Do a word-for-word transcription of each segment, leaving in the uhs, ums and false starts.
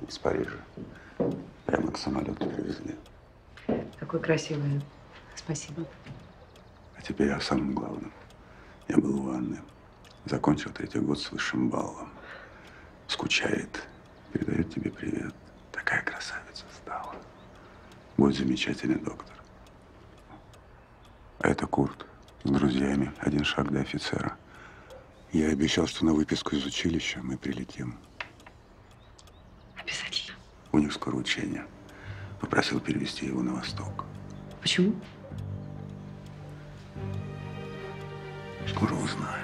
из Парижа. Прямо к самолету привезли. Какой красивый. Спасибо. А теперь о самом главном. Я был у Анны. Закончил третий год с высшим баллом. Скучает. Передает тебе привет. Такая красавица стала. Будет замечательный доктор. А это Курт с друзьями. Один шаг до офицера. Я обещал, что на выписку из училища мы прилетим. Обязательно. У них скоро учение. Попросил перевести его на восток. Почему? Скоро узнаешь.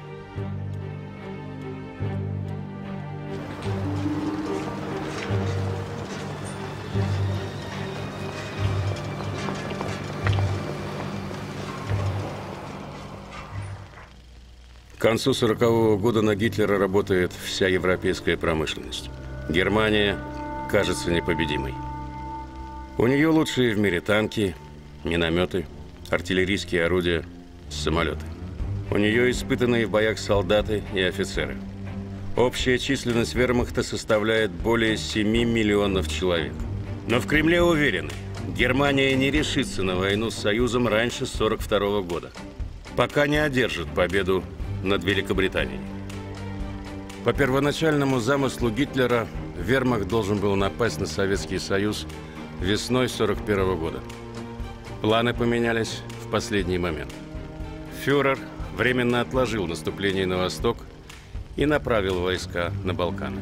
К концу сорокового года на Гитлера работает вся европейская промышленность. Германия кажется непобедимой. У нее лучшие в мире танки, минометы, артиллерийские орудия, самолеты. У нее испытанные в боях солдаты и офицеры. Общая численность вермахта составляет более семи миллионов человек. Но в Кремле уверены, Германия не решится на войну с Союзом раньше сорок второго года, пока не одержит победу над Великобританией. По первоначальному замыслу Гитлера, вермахт должен был напасть на Советский Союз весной сорок первого года. Планы поменялись в последний момент. Фюрер временно отложил наступление на восток и направил войска на Балканы.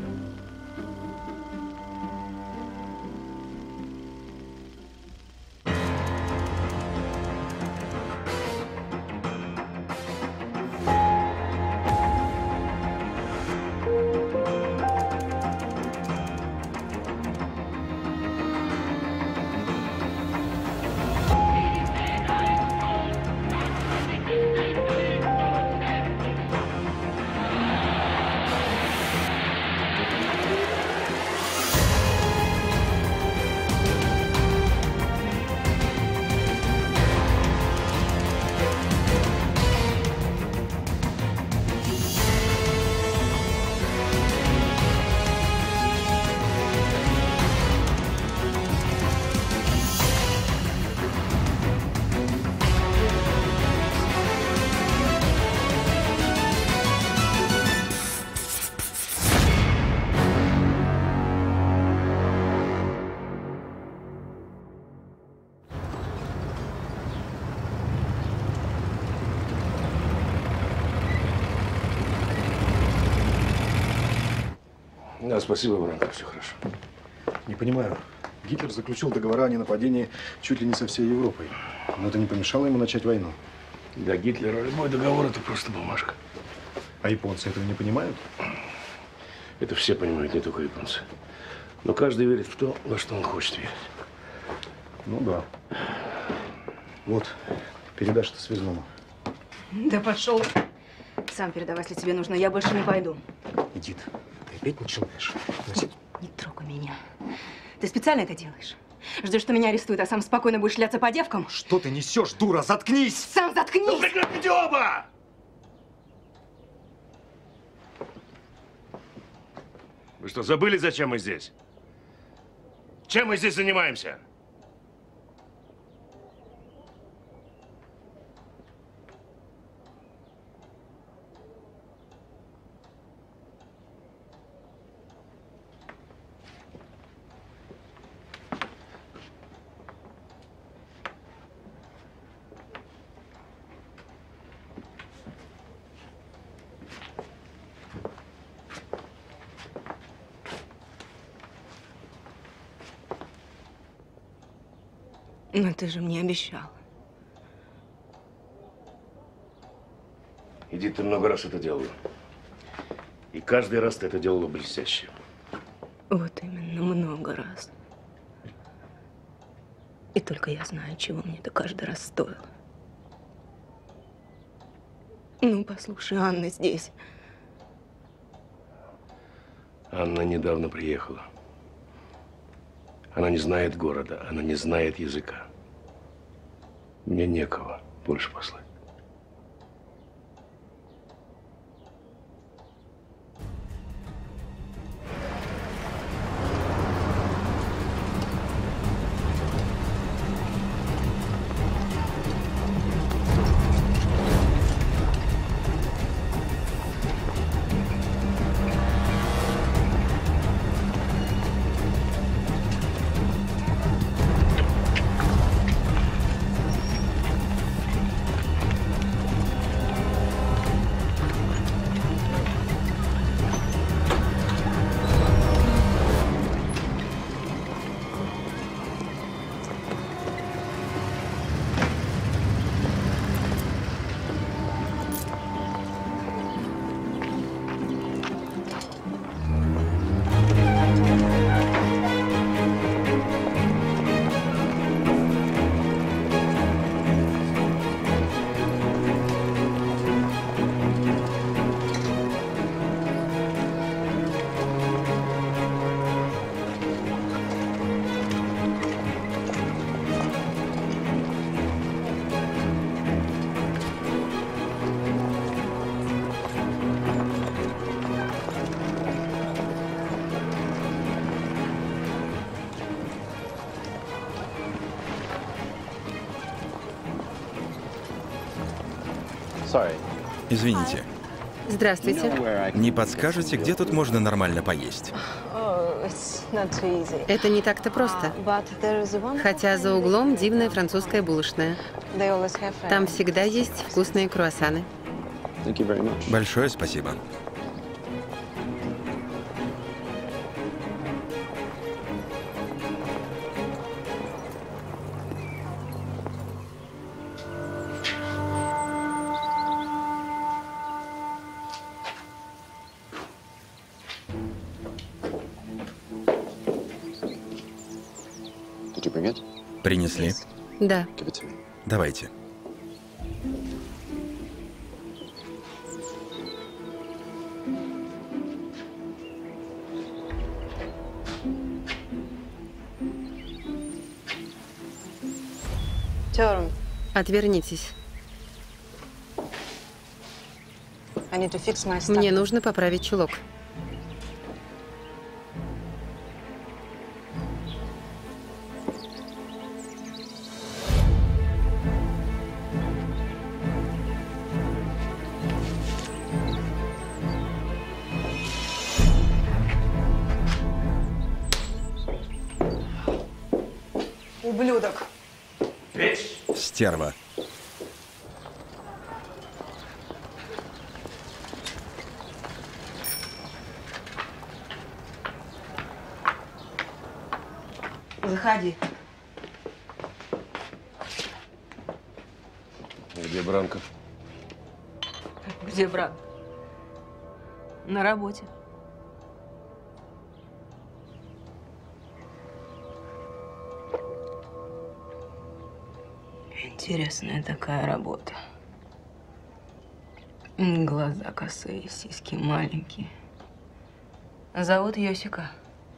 Да, спасибо, Бранко, все хорошо. Не понимаю. Гитлер заключил договора о ненападении чуть ли не со всей Европой. Но это не помешало ему начать войну. Для Гитлера любой договор – это просто бумажка. А японцы этого не понимают? Это все понимают, не только японцы. Но каждый верит в то, во что он хочет верить. Ну да. Вот, передашь это связному. Да пошел. Сам передавай, если тебе нужно. Я больше не пойду. Эдит, ты опять начинаешь? Значит... Не трогай меня. Ты специально это делаешь? Ждешь, что меня арестуют, а сам спокойно будешь шляться по девкам? Что ты несешь, дура? Заткнись! Сам заткнись! Ну прекратите оба! Вы что, забыли, зачем мы здесь? Чем мы здесь занимаемся? Но ты же мне обещал. Иди, ты много раз это делала. И каждый раз ты это делала блестяще. Вот именно, много раз. И только я знаю, чего мне это каждый раз стоило. Ну, послушай, Анна здесь. Анна недавно приехала. Она не знает города, она не знает языка. Мне некого больше послать. Извините, Здравствуйте. не подскажете, где тут можно нормально поесть? Это не так-то просто. Хотя за углом дивная французская булочная. Там всегда есть вкусные круассаны. Большое спасибо. Принесли? Да. Давайте. Отвернитесь. Мне нужно поправить чулок. Ублюдок. Стерва. Заходи. Где Бранко? Где брат? На работе. Интересная такая работа. Глаза косые, сиськи маленькие. Зовут Йосика.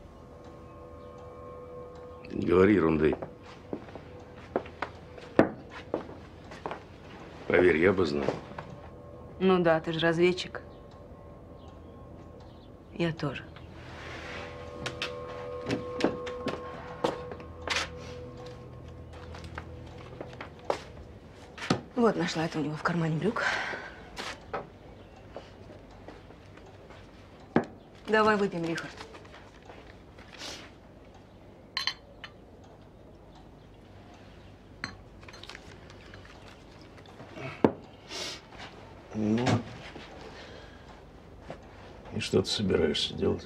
Не говори ерунды. Поверь, я бы знал. Ну да, ты же разведчик. Я тоже. Вот, нашла это у него в кармане брюк. Давай выпьем, Рихард. Ну, и что ты собираешься делать?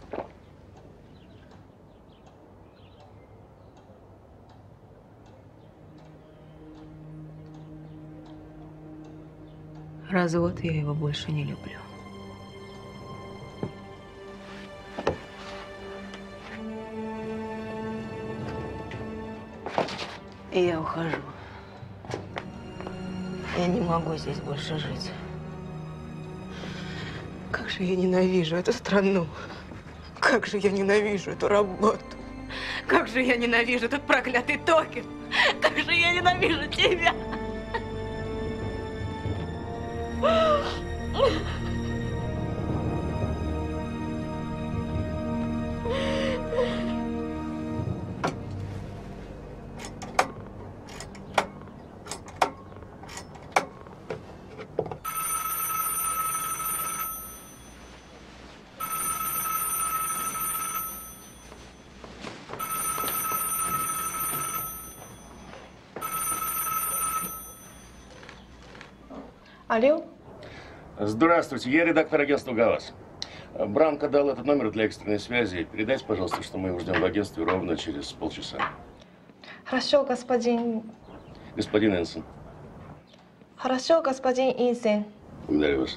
Развод, я его больше не люблю. И я ухожу. Я не могу здесь больше жить. Как же я ненавижу эту страну. Как же я ненавижу эту работу. Как же я ненавижу этот проклятый Токио. Как же я ненавижу тебя. Алло? Здравствуйте, я редактор агентства ГАВАЗ. Бранко дал этот номер для экстренной связи. Передайте, пожалуйста, что мы его ждем в агентстве ровно через полчаса. Хорошо, господин... Господин Энсон. Хорошо, господин Инсен. Благодарю вас.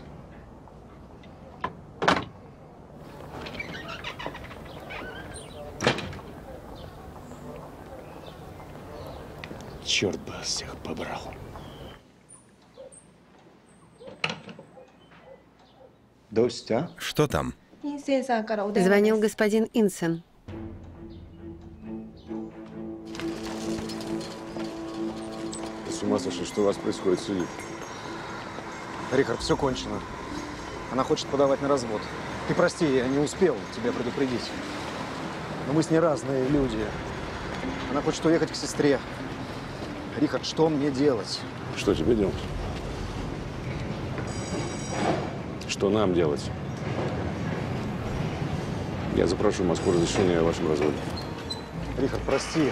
Черт бы всех побрал. Дость, а? Что там? Звонил господин Инсен. Ты с ума сошел, что у вас происходит, Сюит? Рихард, все кончено. Она хочет подавать на развод. Ты прости, я не успел тебя предупредить. Но мы с ней разные люди. Она хочет уехать к сестре. Рихард, что мне делать? Что тебе делать? что нам делать? Я запрошу в Москву разрешение о вашем разводе. Рихард, прости.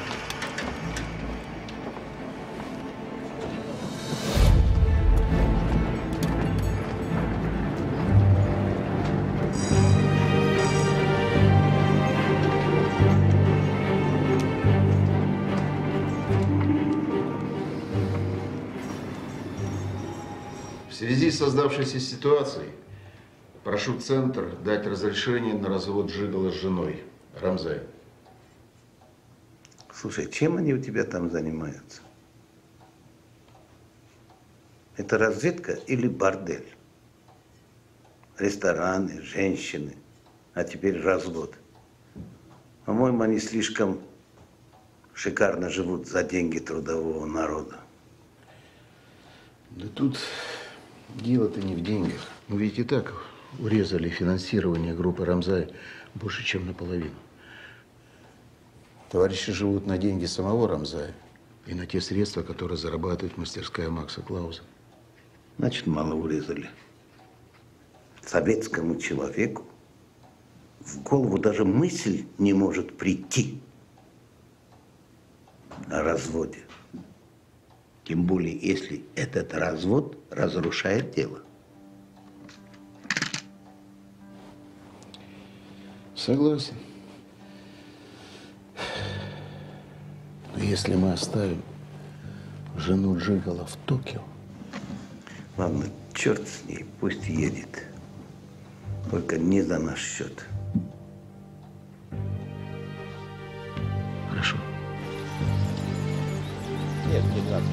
В связи с создавшейся ситуацией прошу Центр дать разрешение на развод Жигала с женой. Рамзай. Слушай, чем они у тебя там занимаются? Это разведка или бордель? Рестораны, женщины, а теперь развод. По-моему, они слишком шикарно живут за деньги трудового народа. Да тут дело-то не в деньгах. Мы ведь и так урезали финансирование группы Рамзай больше, чем наполовину. Товарищи живут на деньги самого Рамзая и на те средства, которые зарабатывает мастерская Макса Клауза. Значит, мало урезали. Советскому человеку в голову даже мысль не может прийти о разводе. Тем более, если этот развод разрушает дело. Согласен. Но если мы оставим жену Жигала в Токио… Ладно, черт с ней, пусть едет. Только не за наш счет. Хорошо. Нет, не надо.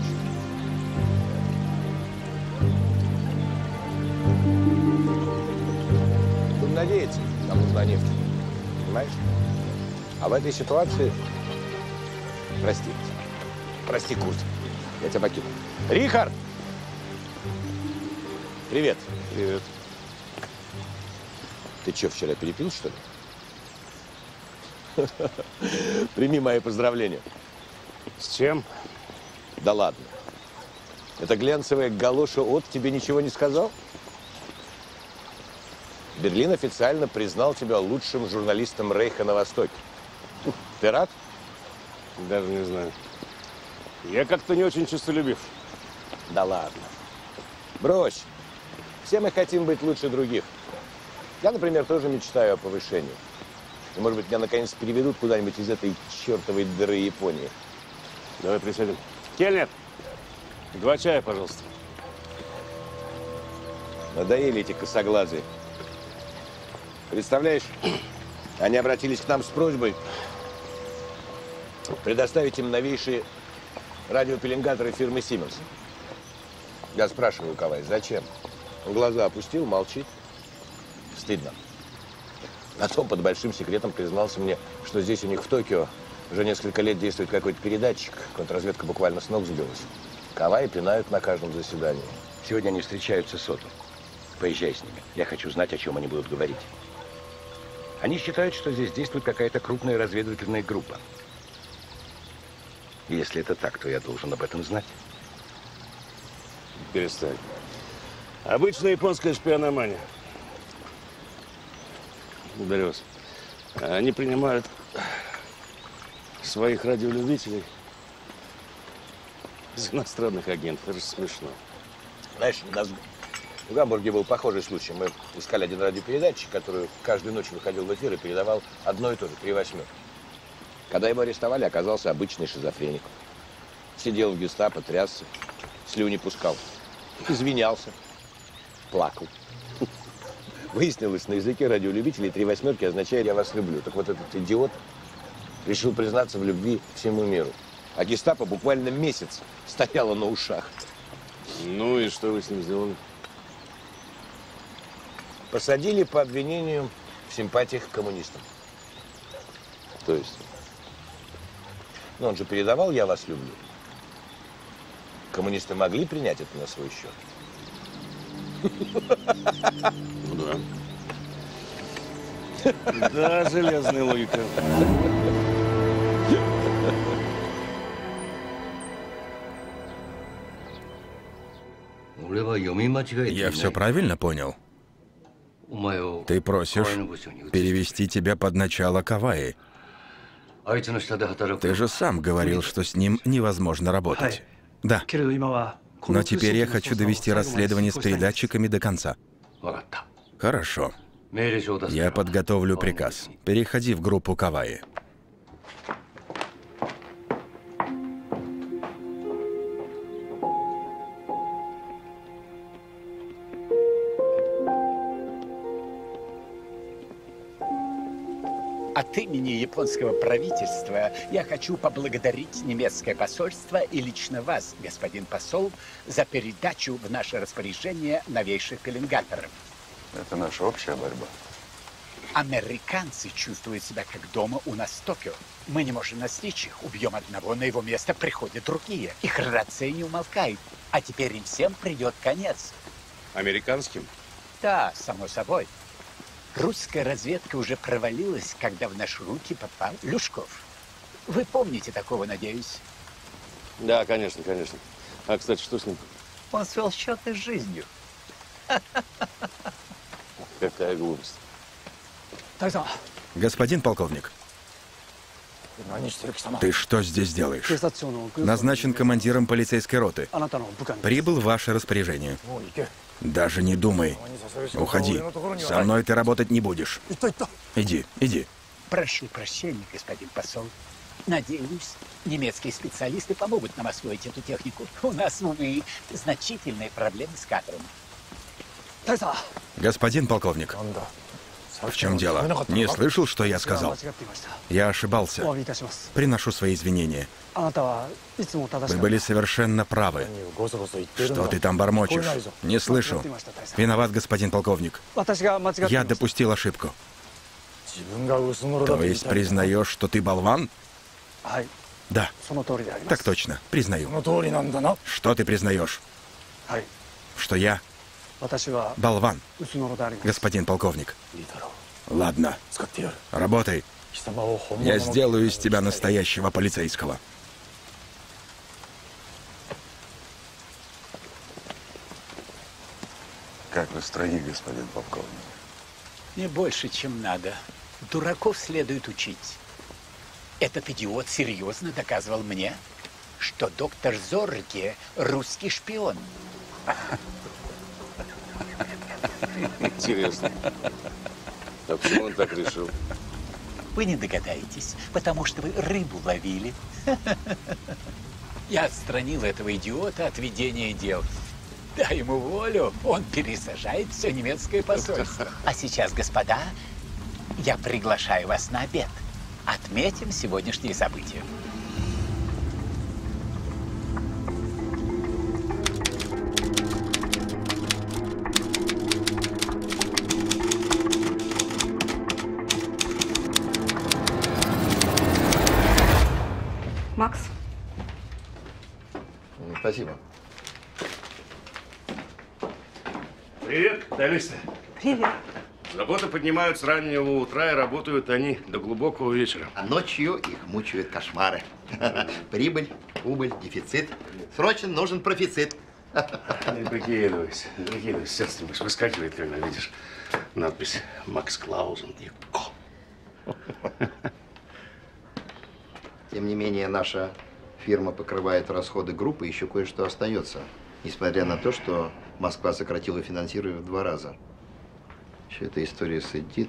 Будем надеяться, нам нужна нефть. Понимаешь? А в этой ситуации… Прости. Прости, Курт. Я тебя покину. Рихард! Привет. Привет. Ты что, вчера перепил, что ли? Прими мои поздравления. С чем? Да ладно. Эта глянцевая галоша от тебе ничего не сказал? Берлин официально признал тебя лучшим журналистом Рейха на Востоке. Ты рад? Даже не знаю. Я как-то не очень честолюбив. Да ладно. Брось. Все мы хотим быть лучше других. Я, например, тоже мечтаю о повышении. И, может быть, меня наконец переведут куда-нибудь из этой чертовой дыры Японии. Давай присядем. Кельнер, два чая, пожалуйста. Надоели эти косоглазые. Представляешь, они обратились к нам с просьбой предоставить им новейшие радиопеленгаторы фирмы Siemens. Я спрашиваю Кавай, зачем? Он глаза опустил, молчит. Стыдно. А то под большим секретом признался мне, что здесь у них в Токио уже несколько лет действует какой-то передатчик. Контрразведка буквально с ног сбилась. Кавай пинают на каждом заседании. Сегодня они встречаются с Ото. Поезжай с ними. Я хочу знать, о чем они будут говорить. Они считают, что здесь действует какая-то крупная разведывательная группа. И если это так, то я должен об этом знать. Перестань. Обычная японская шпиономания. Благодарю вас. Они принимают своих радиолюбителей с иностранных агентов. Это же смешно. Знаешь, у нас в Гамбурге был похожий случай. Мы искали один радиопередатчик, который каждую ночь выходил в эфир и передавал одно и то же, три восьмерки. Когда его арестовали, оказался обычный шизофреник. Сидел в гестапо, трясся, слюни пускал, извинялся, плакал. Выяснилось, на языке радиолюбителей три восьмерки означает «я вас люблю». Так вот этот идиот решил признаться в любви всему миру. А гестапо буквально месяц стояло на ушах. Ну и что вы с ним сделали? Посадили по обвинению в симпатиях к коммунистам. То есть, ну он же передавал «я вас люблю». Коммунисты могли принять это на свой счет? Ну да. Да, железная логика. Я все правильно понял? Ты просишь перевести тебя под начало Каваи. Ты же сам говорил, что с ним невозможно работать. Да. Но теперь я хочу довести расследование с передатчиками до конца. Хорошо. Я подготовлю приказ. Переходи в группу Каваи. От имени японского правительства я хочу поблагодарить немецкое посольство и лично вас, господин посол, за передачу в наше распоряжение новейших пеленгаторов. Это наша общая борьба. Американцы чувствуют себя как дома у нас в Токио. Мы не можем настичь их. Убьем одного, на его место приходят другие. Их рация не умолкает. А теперь им всем придет конец. Американским? Да, само собой. Русская разведка уже провалилась, когда в наши руки попал Люшков. Вы помните такого, надеюсь? Да, конечно, конечно. А, кстати, что с ним? Он свел счеты с жизнью. Какая глупость. Господин полковник, ты что здесь делаешь? Назначен командиром полицейской роты. Прибыл в ваше распоряжение. Даже не думай. Уходи. Со мной ты работать не будешь. Иди, иди. Прошу прощения, господин посол. Надеюсь, немецкие специалисты помогут нам освоить эту технику. У нас, увы, значительные проблемы с кадром. Господин полковник, в чем дело? Не слышал, что я сказал? Я ошибался. Приношу свои извинения. Вы были совершенно правы. Что ты там бормочешь? Не слышу. Виноват, господин полковник. Я допустил ошибку. То есть признаешь, что ты болван? Да. Так точно. Признаю. Что ты признаешь? Что я болван, господин полковник. Ладно. Работай. Я сделаю из тебя настоящего полицейского. Как вы в строю, господин полковник? Не больше, чем надо. Дураков следует учить. Этот идиот серьезно доказывал мне, что доктор Зорге русский шпион. Интересно. А почему он так решил? Вы не догадаетесь, потому что вы рыбу ловили. Я отстранил этого идиота от ведения дел. Дай ему волю, он пересажает все немецкое посольство. А сейчас, господа, я приглашаю вас на обед. Отметим сегодняшние события. Макс. Спасибо. Привет, капиталисты. Привет. Заботы поднимают с раннего утра, и работают они до глубокого вечера. А ночью их мучают кошмары. Прибыль, убыль, дефицит. Срочно нужен профицит. Не прикидывайся, не прикидывайся. Сердце выскакивает, когда видишь надпись «Макс Клаузен» и «Ко». Тем не менее, наша фирма покрывает расходы группы, еще кое-что остается. Несмотря на то, что Москва сократила финансирование в два раза. Еще эта история с Эдит.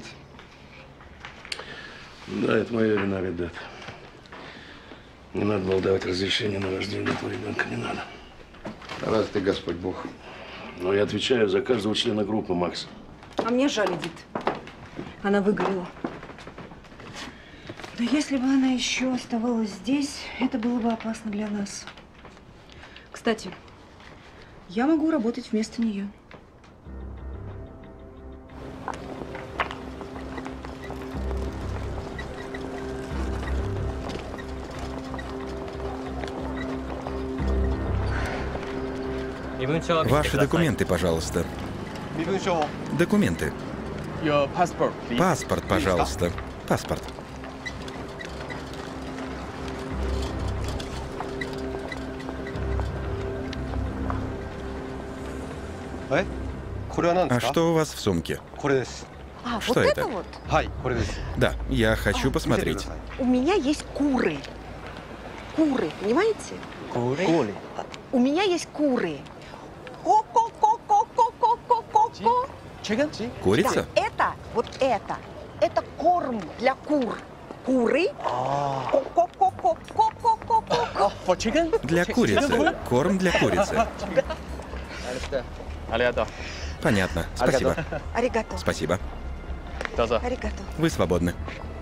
Да, это моя вина, ребят. Не надо было давать разрешение на рождение этого ребенка, не надо. Раз ты Господь Бог. Но я отвечаю за каждого члена группы, Макс. А мне жаль Эдит. Она выгорела. Но если бы она еще оставалась здесь, это было бы опасно для нас. Кстати, я могу работать вместо нее. Ваши документы, пожалуйста. Документы. Паспорт, пожалуйста. Паспорт. А что у вас в сумке? А, Что вот это? это вот? Да, я хочу посмотреть. У меня есть куры. Куры, понимаете? Куры? У меня есть куры. Ко-ко-ко-ко-ко-ко-ко-ко. Курица? Да, это, вот это, это корм для кур. Куры. Ко-ко-ко-ко-ко-ко-ко. Для курицы. Корм для курицы. Понятно. Спасибо. Аригато. Спасибо. Аригато. Вы свободны.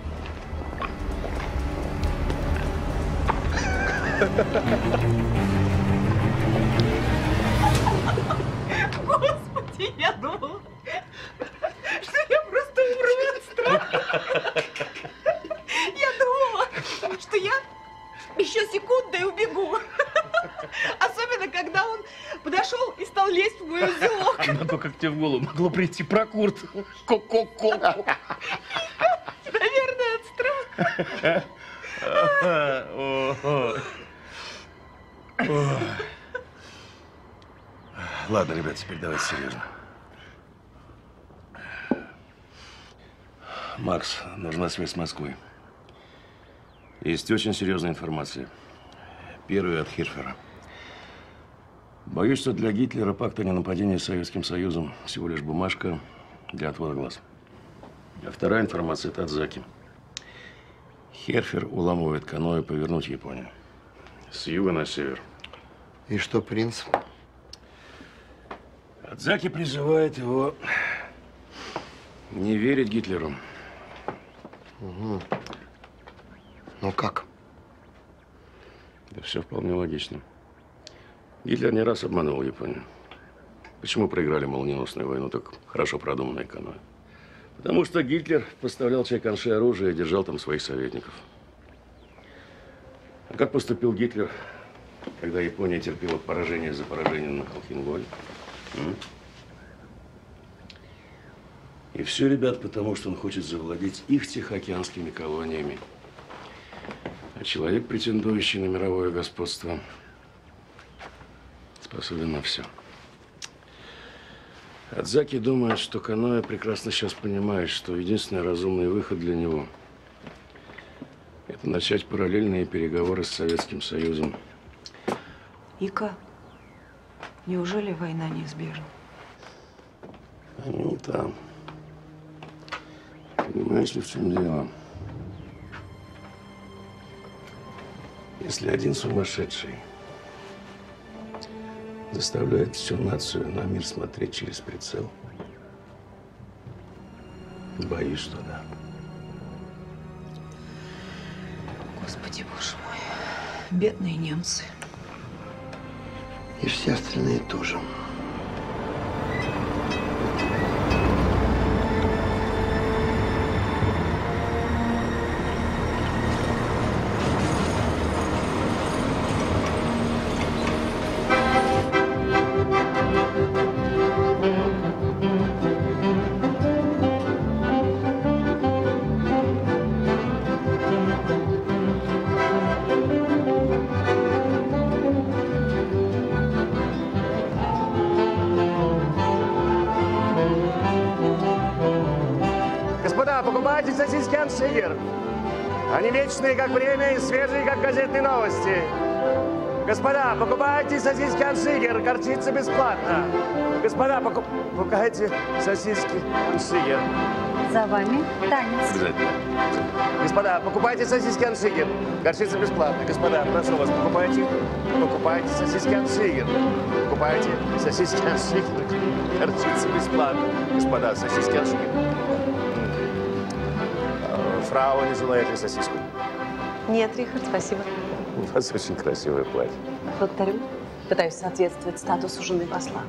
Господи, я думала, что я просто умру от страха. Я думала, что я еще секунду и убегу. Особенно, когда он подошел и стал лезть в мой узелок. Ну, то как тебе в голову могло прийти про Курт? Ко-ко-ко. Наверное, от страха. Ладно, ребят, теперь давайте серьезно. Макс, нужна связь с Москвой. Есть очень серьезная информация. Первая от Хирфера. Боюсь, что для Гитлера пакт о ненападении с Советским Союзом всего лишь бумажка для отвода глаз. А вторая информация – это от Заки. Хирфер уламывает каноэ повернуть Японию. С юга на север. И что, принц? Адзаки призывает его не верить Гитлеру. Угу. Ну как? Да все вполне логично. Гитлер не раз обманул Японию. Почему проиграли молниеносную войну, так хорошо продуманное каноэ? Потому что Гитлер поставлял Чайканши оружие и держал там своих советников. А как поступил Гитлер, когда Япония терпела поражение за поражением на Халхин-Голе? И все, ребят, потому что он хочет завладеть их тихоокеанскими колониями. А человек, претендующий на мировое господство, способен на все. Адзаки думает, что каноэ прекрасно сейчас понимает, что единственный разумный выход для него – это начать параллельные переговоры с Советским Союзом. Ика, неужели война неизбежна? Ну, там. Понимаешь ли, в чем дело? Если один сумасшедший заставляет всю нацию на мир смотреть через прицел, боюсь, что да. Господи, боже мой, бедные немцы. И все остальные тоже. Покупайте сосиски Аншигер. Они вечные, как время, и свежие, как газетные новости. Господа, покупайте сосиски Аншигер. Горчица бесплатно. Господа, покуп... покупайте сосиски Аншигер. За вами танец. Обязательно. Господа, покупайте сосиски Аншигер. Горчица бесплатно. Господа, прошу вас, покупайте, покупайте сосиски Аншигер. Покупайте сосиски Аншигер. Горчица бесплатно. Господа, сосиски Аншигер. Фрау, не желаете сосиску? Нет, Рихард, спасибо. У вас очень красивое платье. Благодарю. Пытаюсь соответствовать статусу жены посла.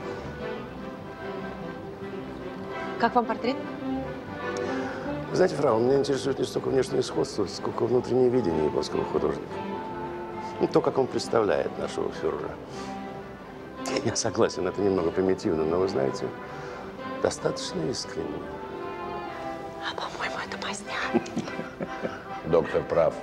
Как вам портрет? Вы знаете, фрау, меня интересует не столько внешнее сходство, сколько внутреннее видение японского художника. Ну, то, как он представляет нашего фюрера. Я согласен, это немного примитивно, но вы знаете, достаточно искренне. А, по-моему, это мазня. Доктор прав.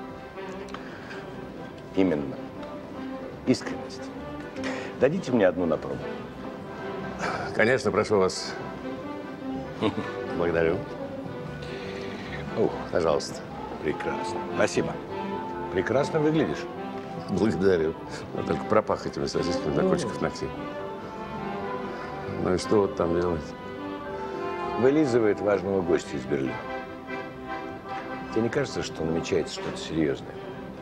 Именно. Искренность. Дадите мне одну на пробу. Конечно, прошу вас. Благодарю. О, пожалуйста. Прекрасно. Спасибо. Прекрасно выглядишь. Благодарю. Но только пропах этими сосисками до кончиков ногтей. Ну и что вот там делать? Вылизывает важного гостя из Берлина. Тебе не кажется, что намечается что-то серьезное?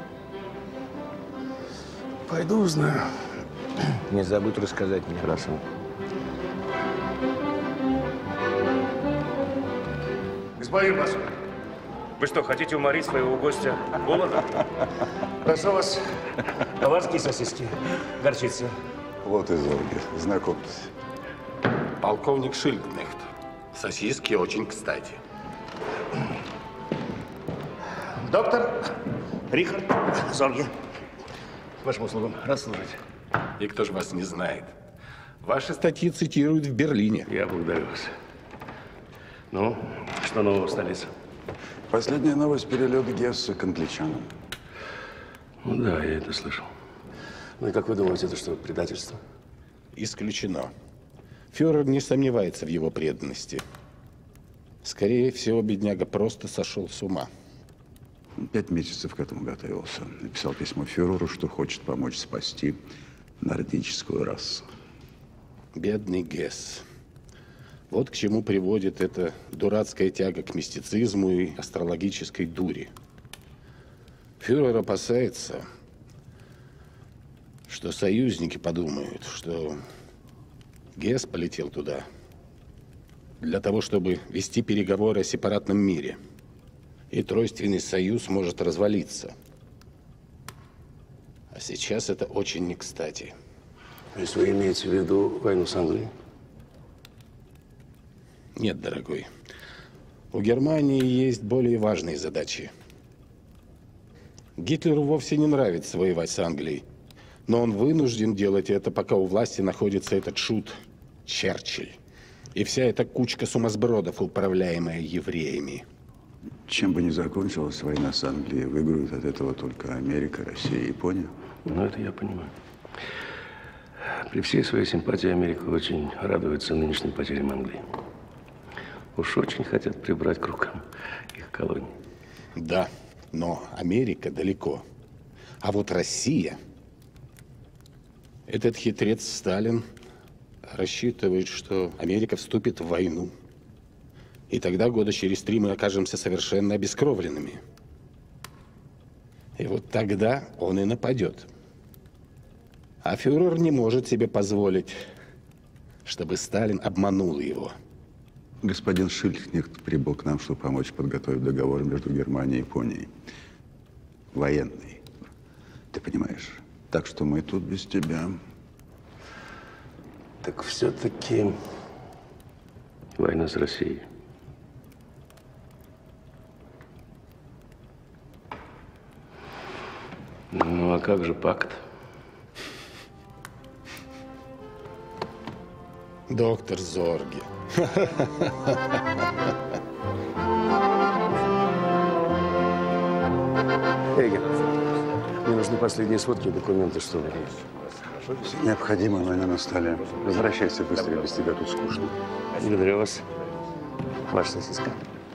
Пойду узнаю. Не забудь рассказать мне. Хорошо. Господин посол, вы что, хотите уморить своего гостя голодом? Прошу вас, баварские сосиски, горчица. Вот и Зорге. Знакомьтесь. Полковник Шильдкнехт. Сосиски очень кстати. Доктор Рихард Зорге. К вашим услугам. Рад служить. И кто же вас не знает? Ваши статьи цитируют в Берлине. Я благодарю вас. Ну, что нового в столице? Последняя новость – перелет Гесса к англичанам. Ну да, я это слышал. Ну и как вы думаете, это что, предательство? Исключено. Фюрер не сомневается в его преданности. Скорее всего, бедняга просто сошел с ума. Пять месяцев к этому готовился. Написал письмо фюреру, что хочет помочь спасти нордическую расу. Бедный Гесс. Вот к чему приводит эта дурацкая тяга к мистицизму и астрологической дури. Фюрер опасается, что союзники подумают, что Гесс полетел туда для того, чтобы вести переговоры о сепаратном мире. И Тройственный союз может развалиться. А сейчас это очень не кстати. То есть вы имеете в виду войну с Англией? Нет, дорогой. У Германии есть более важные задачи. Гитлеру вовсе не нравится воевать с Англией, но он вынужден делать это, пока у власти находится этот шут Черчилль и вся эта кучка сумасбродов, управляемая евреями. Чем бы ни закончилась война с Англией, выиграют от этого только Америка, Россия и Япония. Ну, это я понимаю. При всей своей симпатии Америка очень радуется нынешним потерям Англии. Уж очень хотят прибрать к рукам их колонии. Да, но Америка далеко. А вот Россия, этот хитрец Сталин рассчитывает, что Америка вступит в войну. И тогда года через три мы окажемся совершенно обескровленными. И вот тогда он и нападет. А фюрер не может себе позволить, чтобы Сталин обманул его. Господин Шильдкнехт прибыл к нам, чтобы помочь подготовить договор между Германией и Японией. Военный. Ты понимаешь? Так что мы тут без тебя. Так все-таки война с Россией. Ну, а как же пакт? Доктор Зорге. Эгер, мне нужны последние сводки и документы, что ли? Все необходимое у меня на столе. Возвращайся быстрее, без тебя тут скучно. Благодарю вас. Ваша сосиска.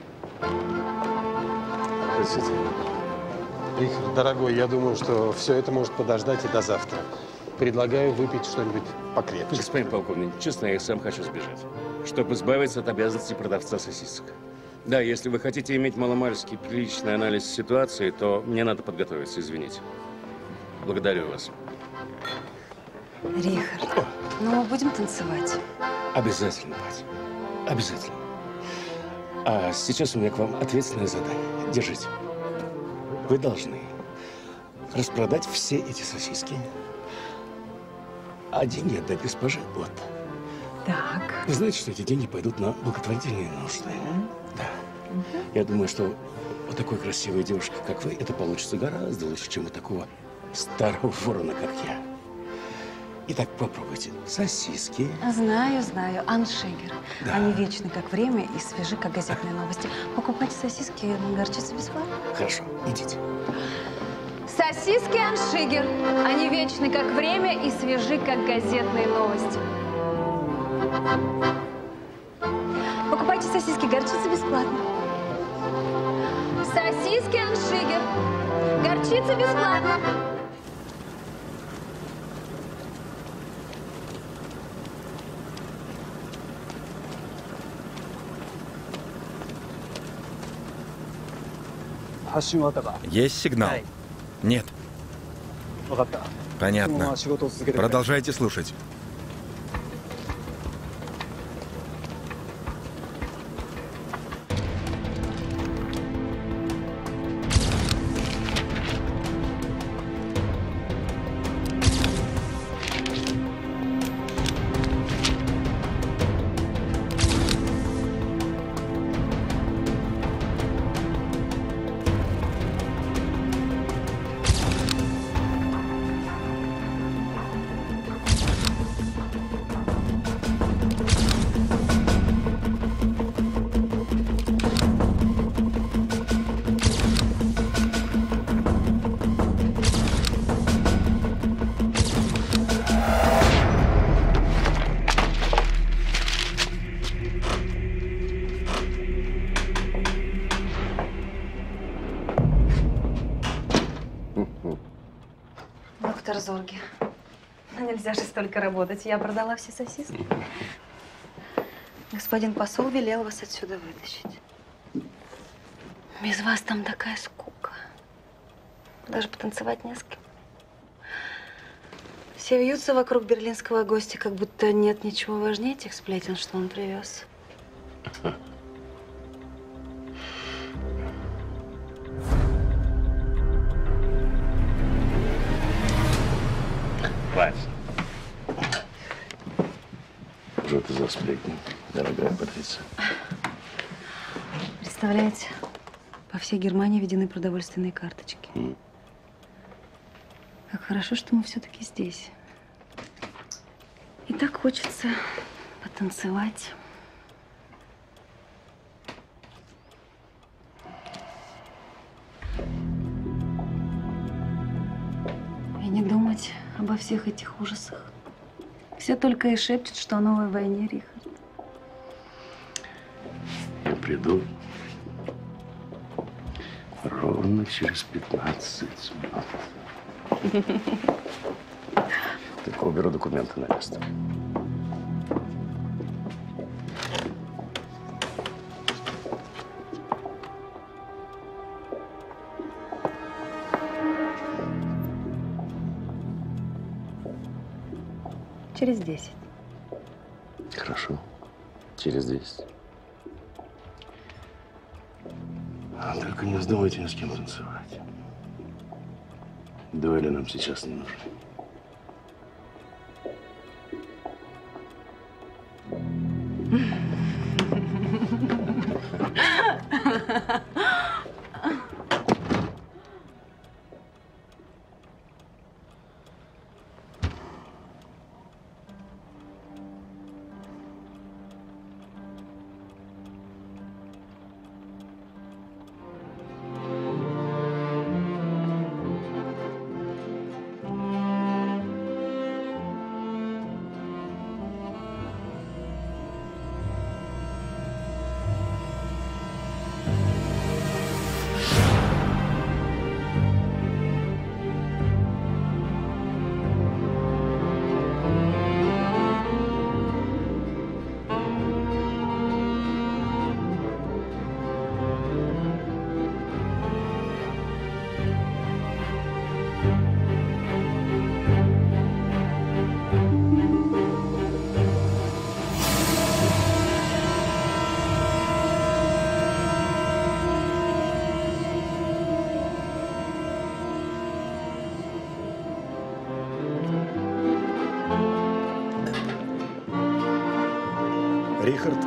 Простите. Рихард, дорогой, я думаю, что все это может подождать и до завтра. Предлагаю выпить что-нибудь покрепче. Господин полковник, честно, я сам хочу сбежать, чтобы избавиться от обязанностей продавца сосисок. Да, если вы хотите иметь маломальский приличный анализ ситуации, то мне надо подготовиться, извините. Благодарю вас. Рихард, ну будем танцевать. Обязательно, Вася. Обязательно. А сейчас у меня к вам ответственное задание. Держите. Вы должны распродать все эти сосиски, а деньги отдать госпоже. Вот. Так. Вы знаете, что эти деньги пойдут на благотворительные нужды? Да. Угу. Я думаю, что у такой красивой девушки, как вы, это получится гораздо лучше, чем у такого старого ворона, как я. Итак, попробуйте. Сосиски. Знаю, знаю. Аншигер. Да. Они вечны, как время, и свежи, как газетные новости. Покупайте сосиски, горчицу бесплатно. Хорошо, идите. Сосиски Аншигер. Они вечны, как время, и свежи, как газетные новости. Покупайте сосиски, горчица бесплатно. Сосиски Аншигер. Горчица бесплатно. Есть сигнал? Нет. Понятно. Продолжайте слушать. Доктор Зорге, ну нельзя же столько работать. Я продала все сосиски. Господин посол велел вас отсюда вытащить. Без вас там такая скука. Даже потанцевать не с кем. Все вьются вокруг берлинского гостя, как будто нет ничего важнее этих сплетен, что он привез. Вась. Что это за сплетни, дорогая Патриция? Представляете, по всей Германии введены продовольственные карточки. Mm. Как хорошо, что мы все-таки здесь. И так хочется потанцевать. И не думать обо всех этих ужасах. Все только и шепчут, что о новой войне, Рихард. Я приду ровно через пятнадцать минут. Только уберу документы на место. Через десять. Хорошо. Через десять. А только не вздумайте ни с кем танцевать. Дуэли нам сейчас не нужны. Рихард.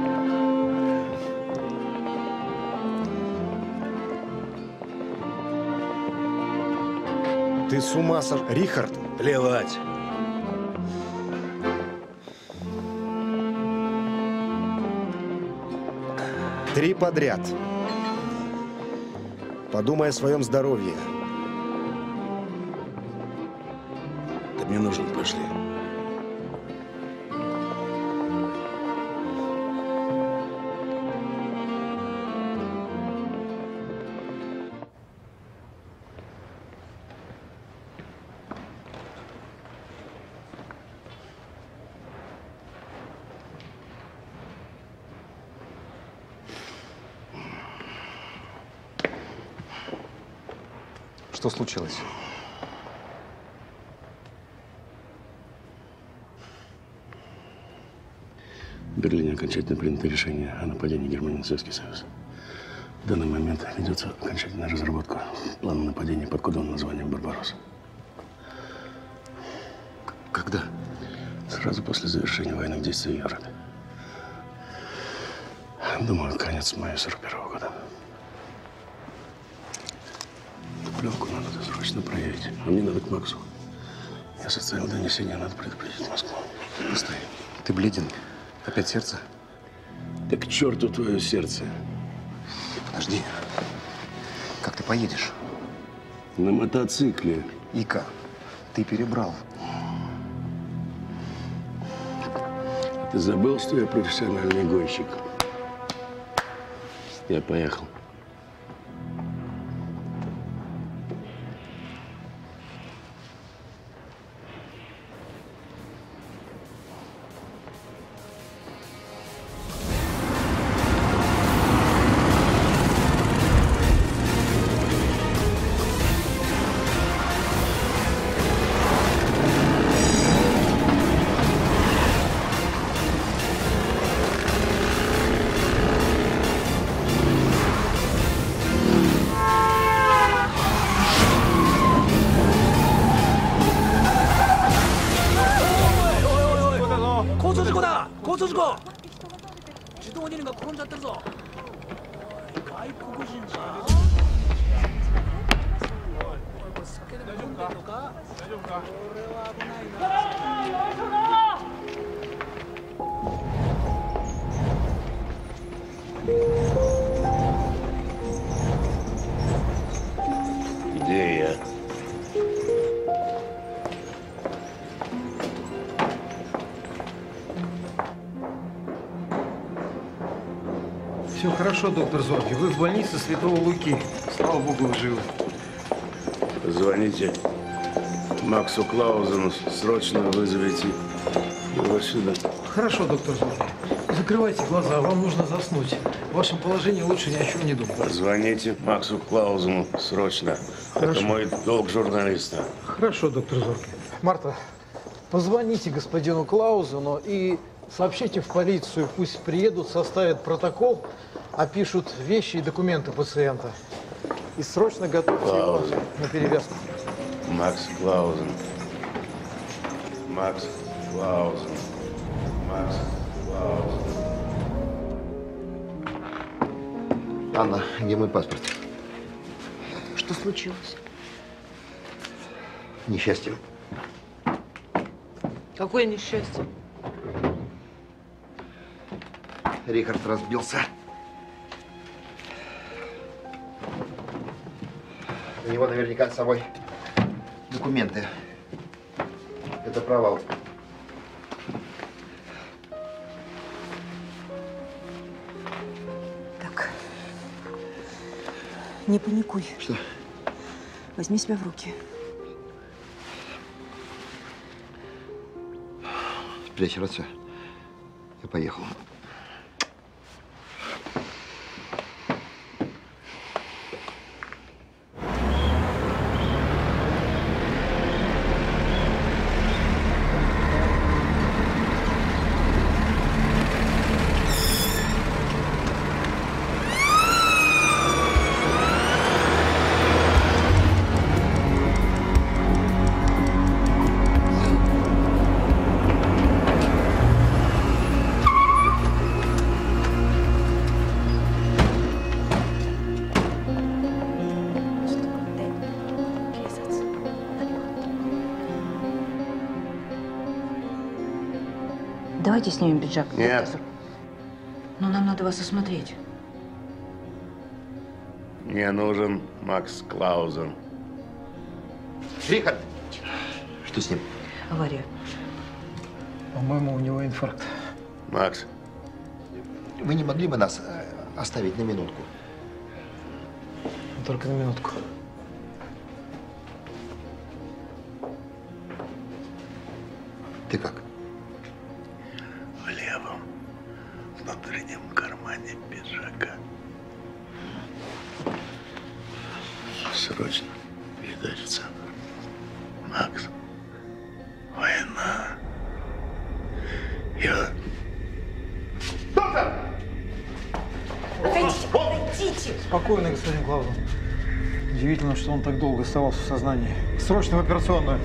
Ты с ума сошел? Рихард? Плевать. Три подряд. Подумай о своем здоровье. Да мне нужно, пошли. Что случилось? В Берлине окончательно принято решение о нападении Германии на Советский Союз. В данный момент ведется окончательная разработка плана нападения под кодовым названием «Барбаросса». Когда? Сразу после завершения военных действий в Европе. Думаю, конец мая сорок первого года. Пленку надо срочно проявить. А мне надо к Максу. Я составил донесение, надо предупредить Москву. Стой. Ты бледен. Опять сердце? Да к черту твое сердце. Подожди. Как ты поедешь? На мотоцикле. Ика, ты перебрал. Ты забыл, что я профессиональный гонщик? Я поехал. Где я? Все хорошо, доктор Зорги. Вы в больнице Святого Луки. Слава Богу, вы живы. Позвоните Максу Клаузену, срочно вызовите его сюда. Хорошо, доктор Зорги. Закрывайте глаза, вам нужно заснуть. В вашем положении лучше ни о чем не думать. Позвоните Максу Клаузену срочно. Хорошо. Это мой долг журналиста. Хорошо, доктор Зорги. Марта, позвоните господину Клаузену и сообщите в полицию. Пусть приедут, составят протокол, опишут вещи и документы пациента. И срочно готовьте его на перевязку. Макс Клаузен. Макс Клаузен. Макс Клаузен. Анна, где мой паспорт? Что случилось? Несчастье. Какое несчастье? Рихард разбился. У него наверняка с собой документы. Это провал. Так. Не паникуй. Что? Возьми себя в руки. Спрячь рацию. Я поехал. Давайте снимем пиджак. Нет. Доктор. Но нам надо вас осмотреть. Мне нужен Макс Клаузен. Рихард! Что с ним? Авария. По-моему, у него инфаркт. Макс. Вы не могли бы нас оставить на минутку? Только на минутку. Ты как? В левом внутреннем кармане пиджака. Срочно. Вид. передать в центр. Макс, война. Я... Доктор! Отойдите, отойдите! Спокойно, господин Клаузен. Удивительно, что он так долго оставался в сознании. Срочно в операционную.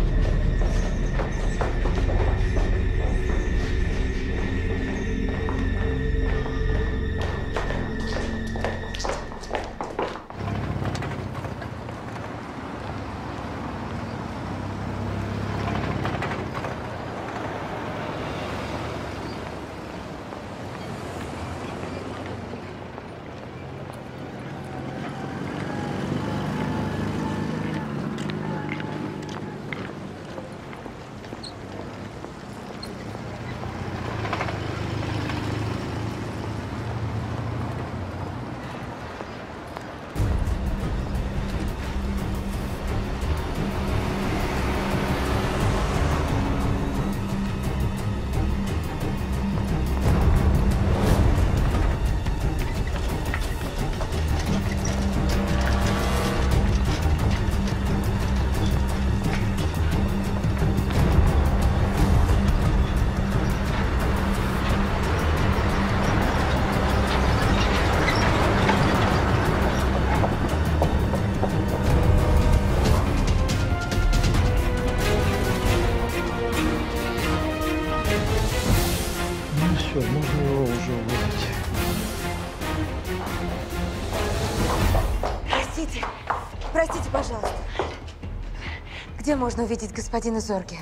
Простите, пожалуйста. Где можно увидеть господина Зорге?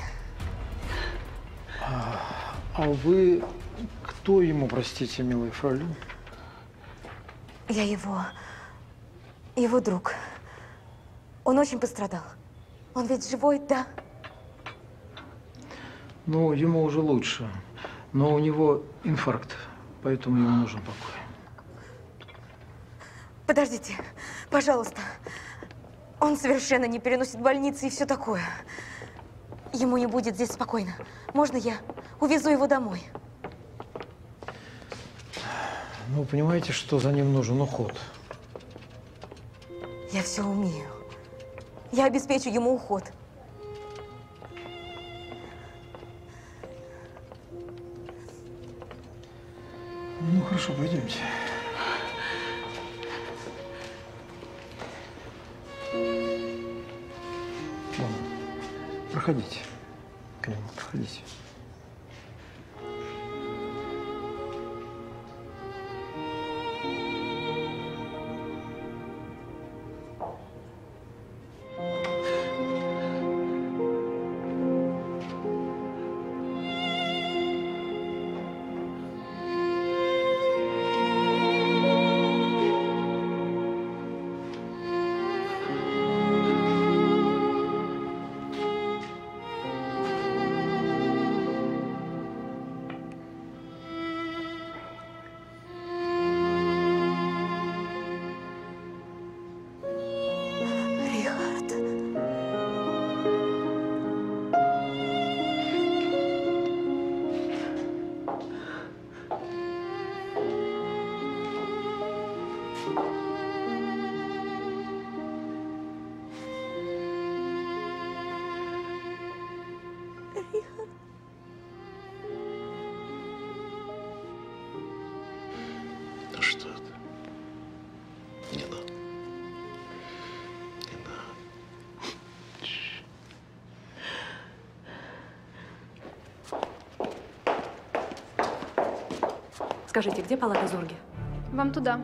А, а вы кто ему, простите, милая фролин? Я его... его друг. Он очень пострадал. Он ведь живой, да? Ну, ему уже лучше. Но у него инфаркт, поэтому ему нужен покой. Подождите, пожалуйста. Он совершенно не переносит больницы и все такое. Ему не будет здесь спокойно. Можно я увезу его домой? Ну, понимаете, что за ним нужен уход? Я все умею. Я обеспечу ему уход. Ну, хорошо, пойдемте. Ладно, проходите к нему, проходите. Ну что ты? Не надо. Не надо. Скажите, где палата Зорги? Вам туда.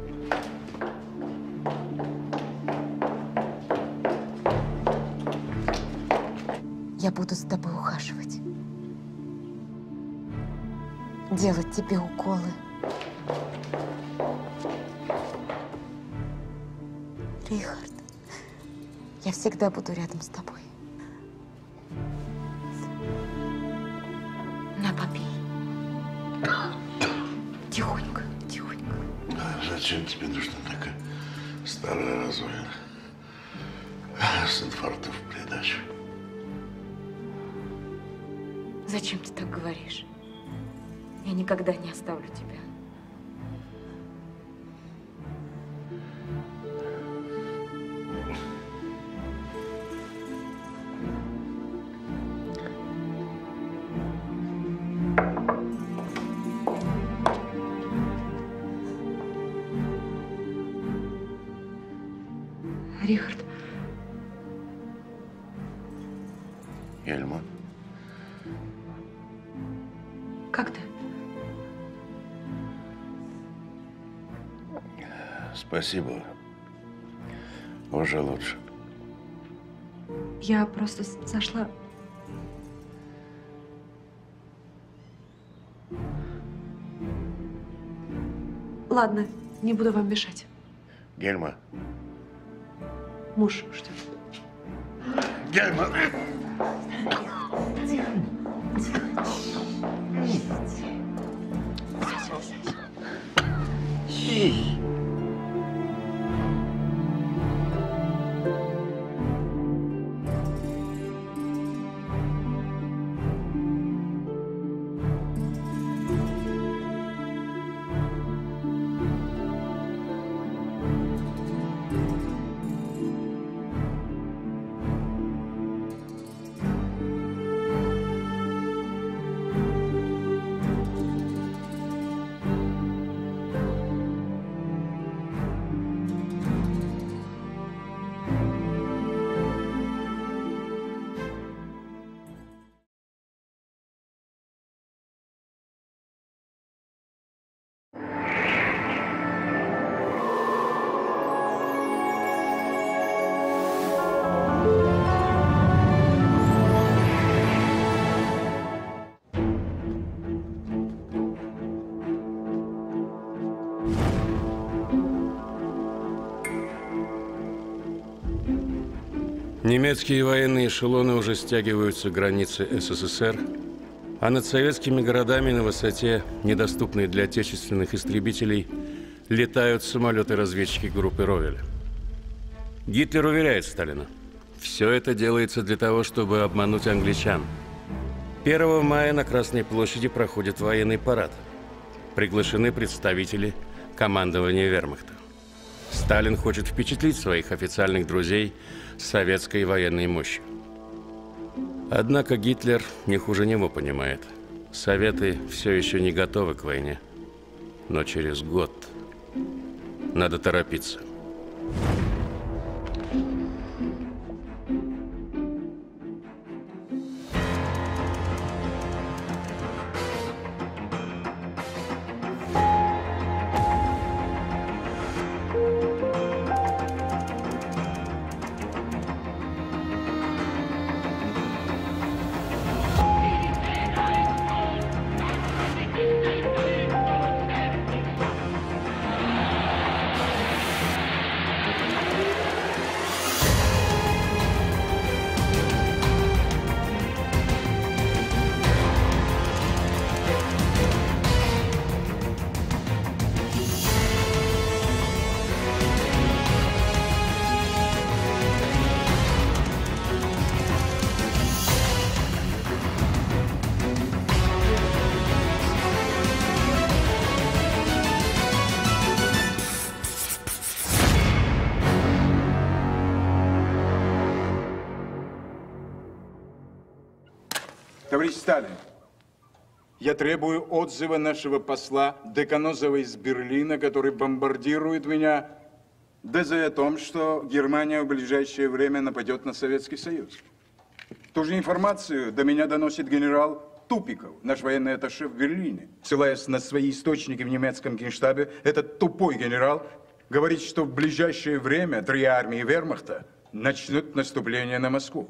Я буду за тобой ухаживать. Делать тебе уколы. Рихард, я всегда буду рядом с тобой. На, попей. Тихонько, тихонько. А зачем тебе нужна такая старая развалина? С инфарктом в придачу. Зачем ты так говоришь? Я никогда не оставлю тебя. Рихард. Эльма. Как ты? Спасибо. Уже лучше. Я просто сошла. Ладно, не буду вам мешать. Гельма. Муж ждет. Гельма! Немецкие военные эшелоны уже стягиваются к границе СССР, а над советскими городами на высоте, недоступной для отечественных истребителей, летают самолеты-разведчики группы Ровеля. Гитлер уверяет Сталина, все это делается для того, чтобы обмануть англичан. первого мая на Красной площади проходит военный парад. Приглашены представители командования вермахта. Сталин хочет впечатлить своих официальных друзей советской военной мощью. Однако Гитлер не хуже него понимает. Советы все еще не готовы к войне. Но через год надо торопиться. Товарищ Сталин, я требую отзыва нашего посла Деканозова из Берлина, который бомбардирует меня, ДЗ о том, что Германия в ближайшее время нападет на Советский Союз. Ту же информацию до меня доносит генерал Тупиков, наш военный атташе в Берлине. Ссылаясь на свои источники в немецком генштабе, этот тупой генерал говорит, что в ближайшее время три армии вермахта начнут наступление на Москву.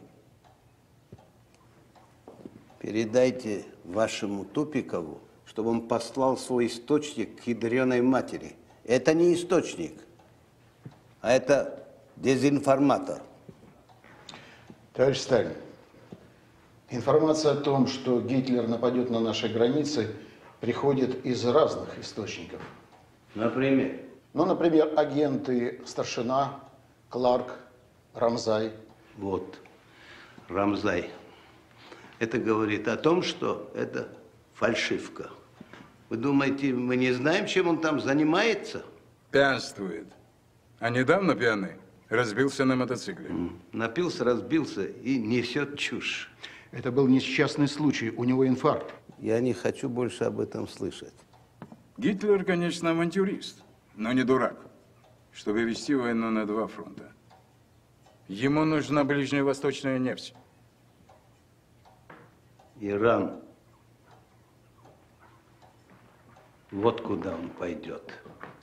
Передайте вашему Тупикову, чтобы он послал свой источник к ядреной матери. Это не источник, а это дезинформатор. Товарищ Сталин, информация о том, что Гитлер нападет на наши границы, приходит из разных источников. Например? Ну, например, агенты Старшина, Кларк, Рамзай. Вот, Рамзай. Это говорит о том, что это фальшивка. Вы думаете, мы не знаем, чем он там занимается? Пьянствует. А недавно пьяный разбился на мотоцикле. Напился, разбился и несет чушь. Это был несчастный случай, у него инфаркт. Я не хочу больше об этом слышать. Гитлер, конечно, авантюрист, но не дурак, чтобы вести войну на два фронта. Ему нужна ближневосточная нефть. Иран. Вот куда он пойдет.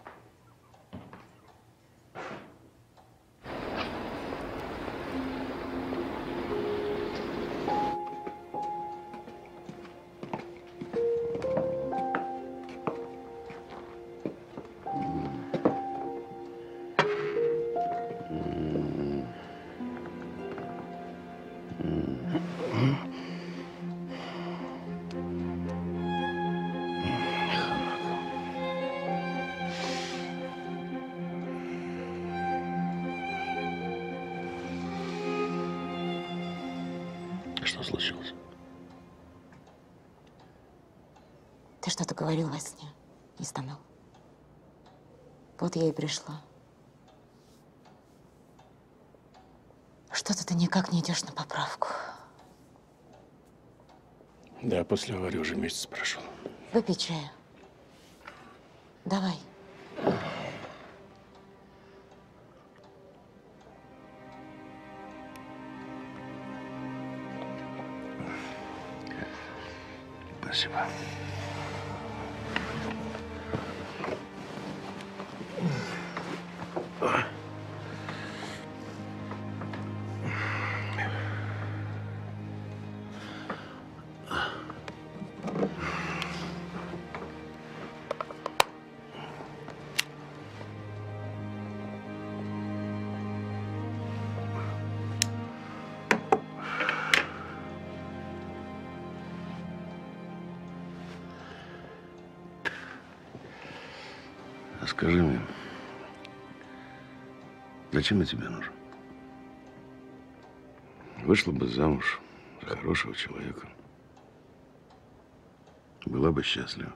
Что случилось? Ты что-то говорил во сне и стонал. Вот я и пришла. Что-то ты никак не идешь на поправку. Да, после аварии уже месяц прошел. Выпей чая. Давай. Спасибо. Скажи мне, зачем я тебе нужен? Вышла бы замуж за хорошего человека. Была бы счастлива.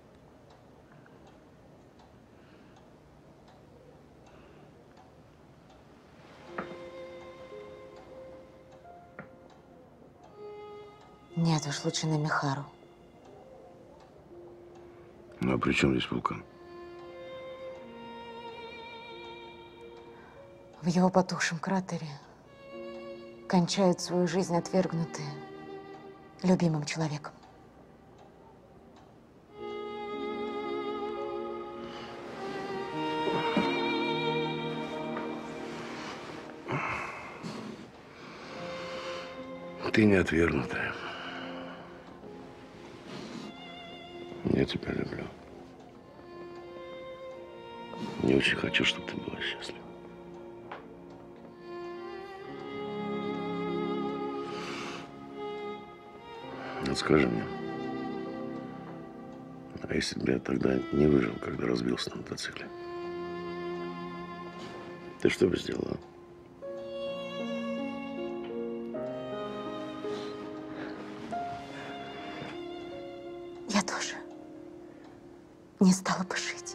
Нет уж, лучше на Михару. Ну а при чем здесь вулкан? В его потухшем кратере кончают свою жизнь отвергнутые любимым человеком. Ты не отвергнутая. Я тебя люблю. Не очень хочу, чтобы ты была счастлива. Вот скажи мне, а если бы я тогда не выжил, когда разбился на мотоцикле? Ты что бы сделала? Я тоже не стала бы жить.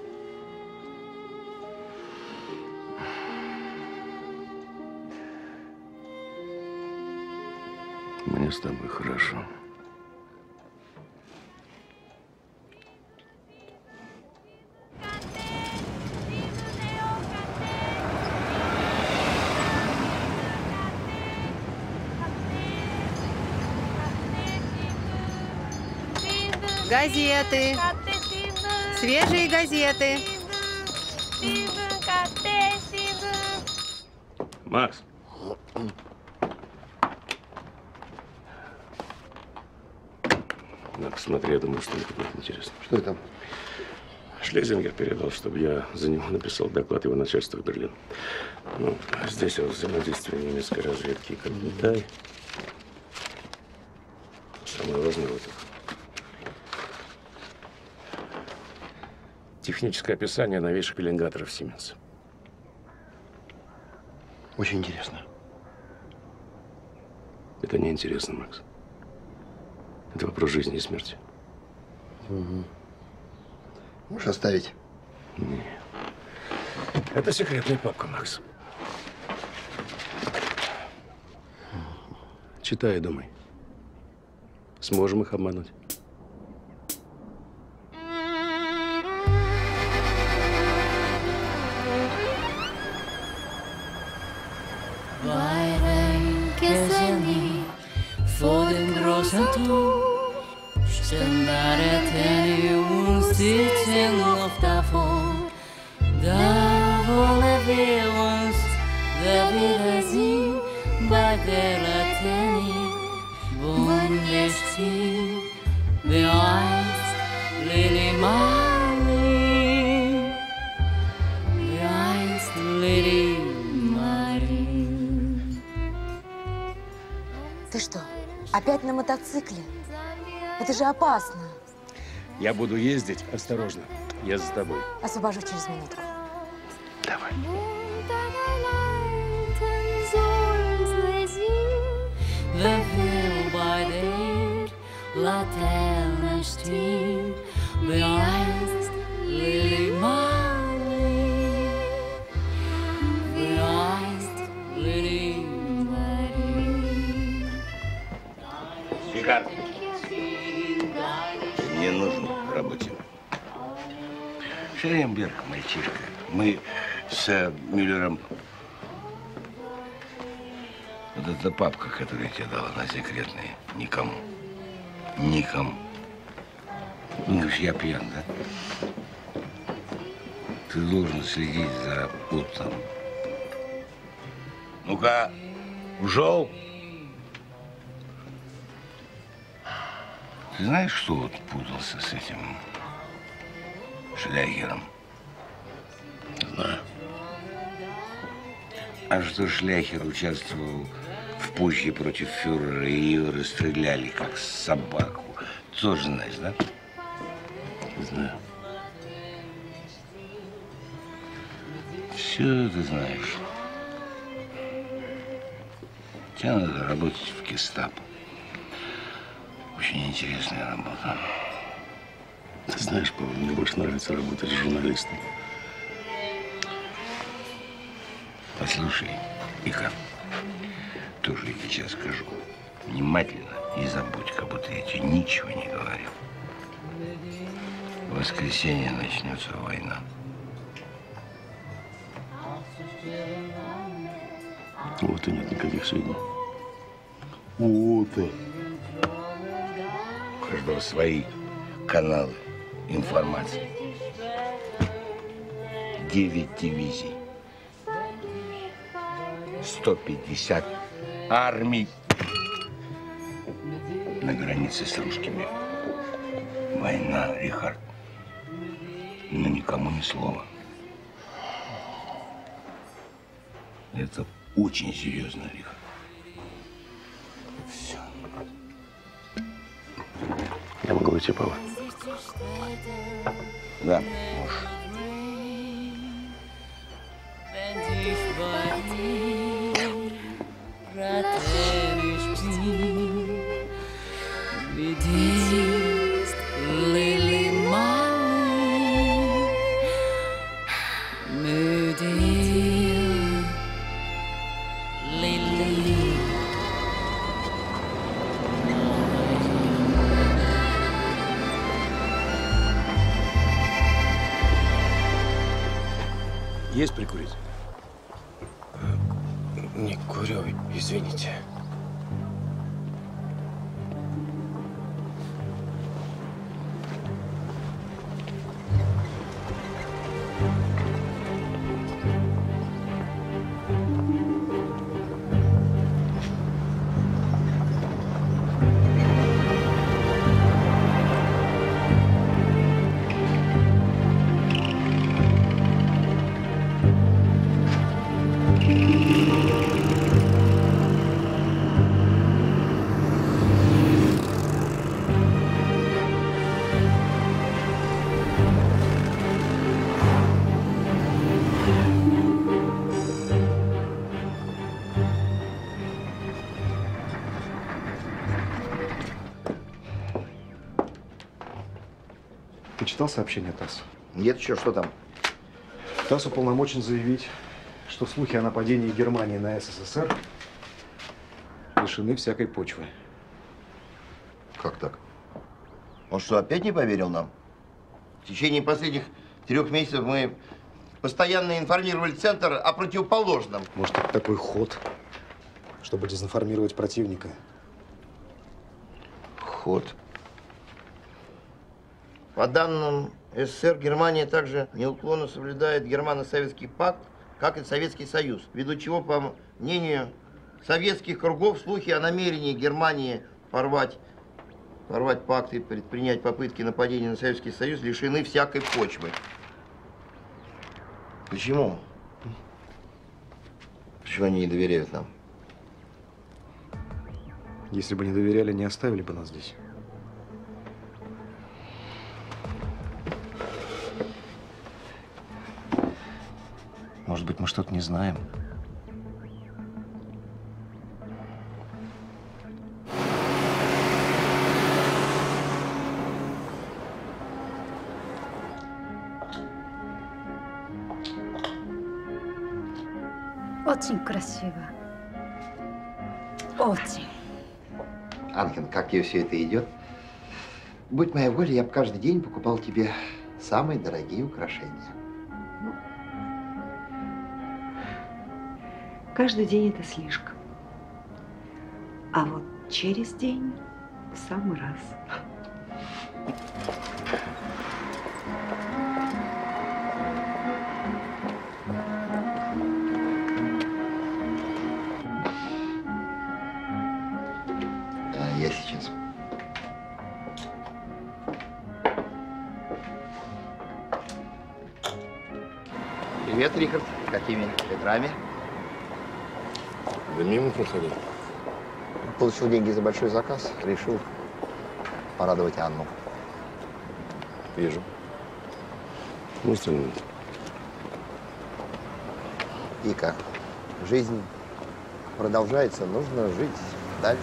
Мне с тобой хорошо. Газеты. Свежие газеты. Макс. На, посмотри, я думаю, что это будет интересно. Что это? Шлезингер передал, чтобы я за него написал доклад его начальства в Берлин. Ну, здесь вот взаимодействие немецкой разведки и Китай. Самое важное вот это. Техническое описание новейших пеленгаторов Siemens. Очень интересно. Это не интересно, Макс. Это вопрос жизни и смерти. Угу. Можешь оставить? Нет. Это секретная папка, Макс. Читай и думай. Сможем их обмануть. Weiden keseni for den großen Tod. Ständare tenni uns sitzen auf davon. Da wollen wir uns da wiedersehen bei der Laterne. Wunderstill, wie einst Lili Marleen, wie einst Lili Marleen. Ты что, опять на мотоцикле? Это же опасно. Я буду ездить осторожно. Я за тобой. Освобожу через минутку. Давай. The hill by the Laterne steht, wie einst Lili Marleen, wie einst Lili Marleen. Рихард, ты мне нужен в работе. Шеренберг, мальчишка. Мы с Мюллером... Вот эта папка, которую я тебе дал, она секретная. Никому. Никому. Ну, говоришь, я пьян, да? Ты должен следить за путом. Ну-ка, ушел? Ты знаешь, что вот путался с этим Шляхером? Знаю. А что Шляхер участвовал в путче против фюрера, и ее расстреляли, как собаку. Тоже знаешь, да? Знаю. Все ты знаешь. Тебе надо работать в гестапо. Очень интересная работа. Ты знаешь, Павел, мне больше нравится работать с журналистом. Послушай, Ика, тоже я тебе сейчас скажу. Внимательно и забудь, как будто я тебе ничего не говорил. В воскресенье начнется война. Вот и нет никаких сведений. Вот и. У каждого свои каналы информации. Девять дивизий. сто пятьдесят армий на границе с русскими. Война, Рихард. Но никому ни слова. Это очень серьезно, Рихард. Все. Я могу уйти, Павел? Да, можешь. Lili Marleen, med dig, Lili. Есть прикурить? Не курю, извините. Ты читал сообщение ТАСС? Нет, еще что там? ТАСС уполномочен заявить, что слухи о нападении Германии на СССР лишены всякой почвы. Как так? Он что, опять не поверил нам? В течение последних трех месяцев мы постоянно информировали Центр о противоположном. Может, это такой ход, чтобы дезинформировать противника. Ход. По данным СССР, Германия также неуклонно соблюдает германо-советский пакт, как и Советский Союз, ввиду чего, по мнению советских кругов, слухи о намерении Германии порвать, порвать пакт и предпринять попытки нападения на Советский Союз лишены всякой почвы. Почему? Почему они не доверяют нам? Если бы не доверяли, не оставили бы нас здесь. Может быть, мы что-то не знаем? Очень красиво. Очень. Анхен, как тебе все это идет? Будь моя воля, я бы каждый день покупал тебе самые дорогие украшения. Каждый день это слишком. А вот через день в самый раз. А, я сейчас. Привет, Рихард. Какими ветрами? Да мимо проходил. Получил деньги за большой заказ, решил порадовать Анну. Вижу. Ну, остальное. И как? Жизнь продолжается, нужно жить дальше.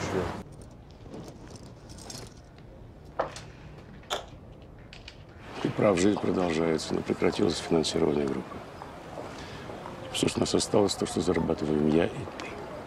Ты прав, жизнь продолжается, но прекратилось финансирование группы. Все, что у нас осталось, то, что зарабатываем я и ты.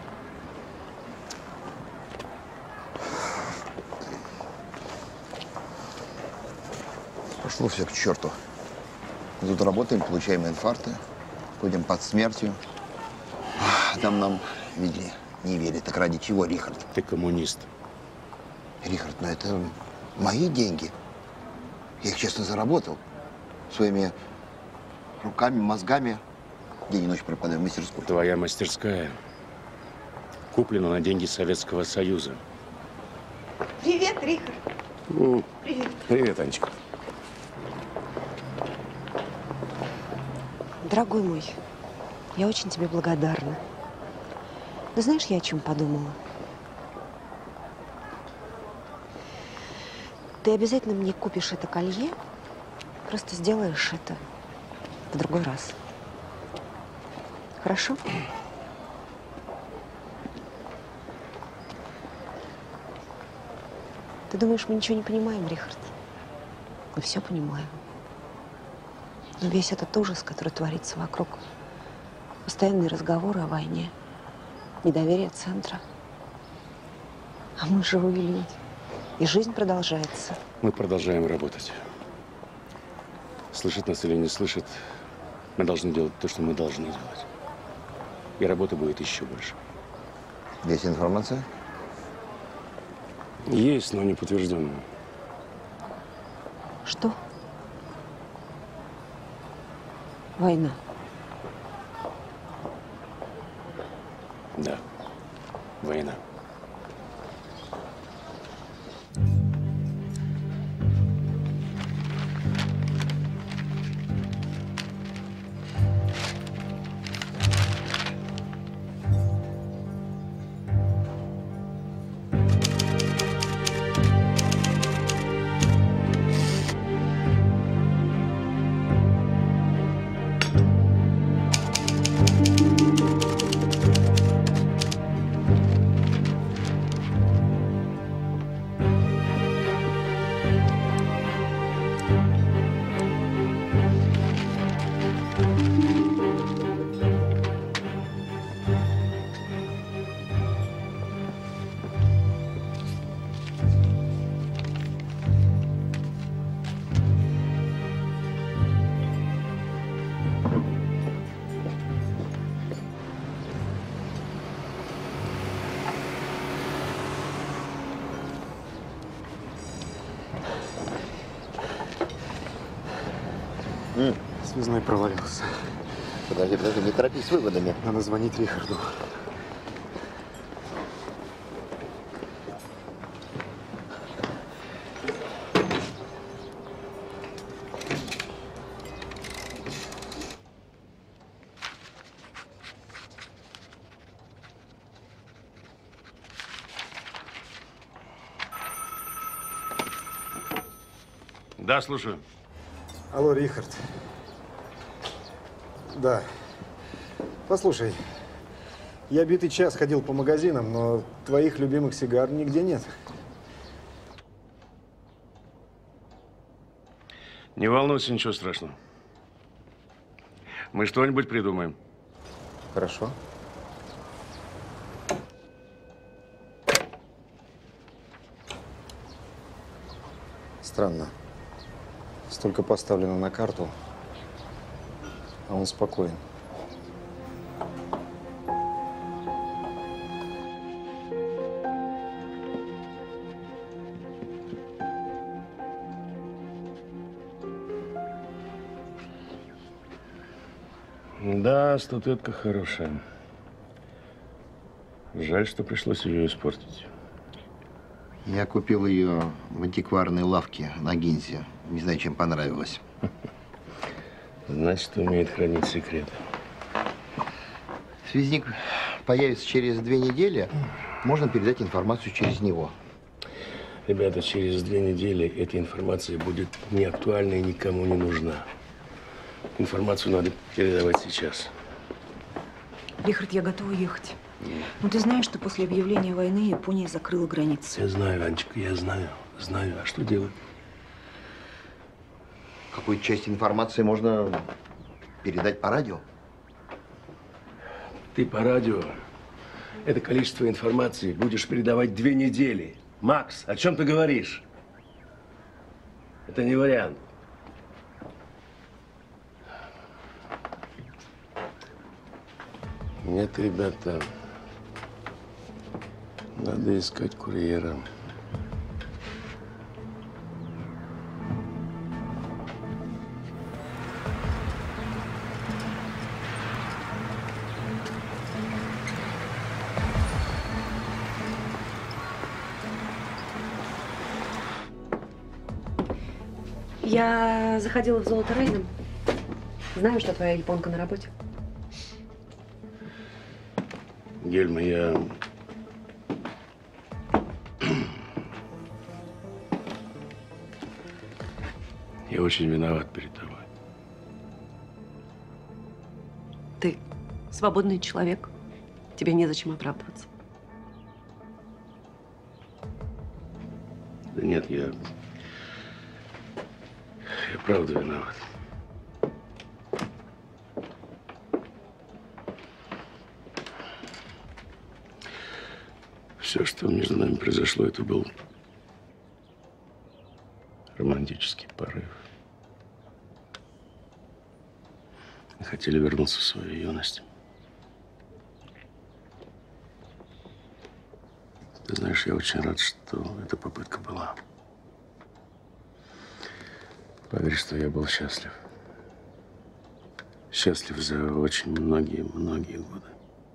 Пошло все к черту. Мы тут работаем, получаем инфаркты, ходим под смертью. А там нам, видели, не верят. Так ради чего, Рихард? Ты коммунист. Рихард, ну это мои деньги. Я их честно заработал. Своими руками, мозгами. День и ночь пропадаю в мастерскую. Твоя мастерская куплена на деньги Советского Союза. Привет, Рихард. Ну, Привет. привет, Анечка. Дорогой мой, я очень тебе благодарна. Но знаешь, я о чем подумала? Ты обязательно мне купишь это колье, просто сделаешь это в другой раз. Хорошо? Ты думаешь, мы ничего не понимаем, Рихард? Мы все понимаем. Но весь этот ужас, который творится вокруг, постоянные разговоры о войне, недоверие центра. А мы живые люди. И жизнь продолжается. Мы продолжаем работать. Слышит нас или не слышит, мы должны делать то, что мы должны делать. И работа будет еще больше. Есть информация? Есть, но не подтвержденная. Что? Война. Да, война. Связной провалился. Подожди, подожди, не торопись с выводами. Надо звонить Рихарду. Да, слушаю. Алло, Рихард. Да. Послушай, я битый час ходил по магазинам, но твоих любимых сигар нигде нет. Не волнуйся, ничего страшного. Мы что-нибудь придумаем. Хорошо. Странно. Столько поставлено на карту, а он спокоен. Да, статуэтка хорошая. Жаль, что пришлось ее испортить. Я купил ее в антикварной лавке на Гинзе. Не знаю, чем понравилось. Значит, умеет хранить секреты. Связник появится через две недели. Можно передать информацию через него. Ребята, через две недели эта информация будет не актуальна и никому не нужна. Информацию надо передавать сейчас. Рихард, я готова ехать. Но ты знаешь, что после объявления войны Япония закрыла границы. Я знаю, Анечка, я знаю. Знаю. А что делать? Какую часть информации можно передать по радио? Ты по радио это количество информации будешь передавать две недели. Макс, о чем ты говоришь? Это не вариант. Нет, ребята, надо искать курьера. Я заходила в Золото Рейном. Знаю, что твоя японка на работе. Гельма, я… Я очень виноват перед тобой. Ты свободный человек. Тебе незачем оправдываться. Да нет, я… Я правда виноват. Все, что между нами произошло, это был романтический порыв. Мы хотели вернуться в свою юность. Ты знаешь, я очень рад, что эта попытка была. Поверь, что я был счастлив. Счастлив за очень многие-многие годы.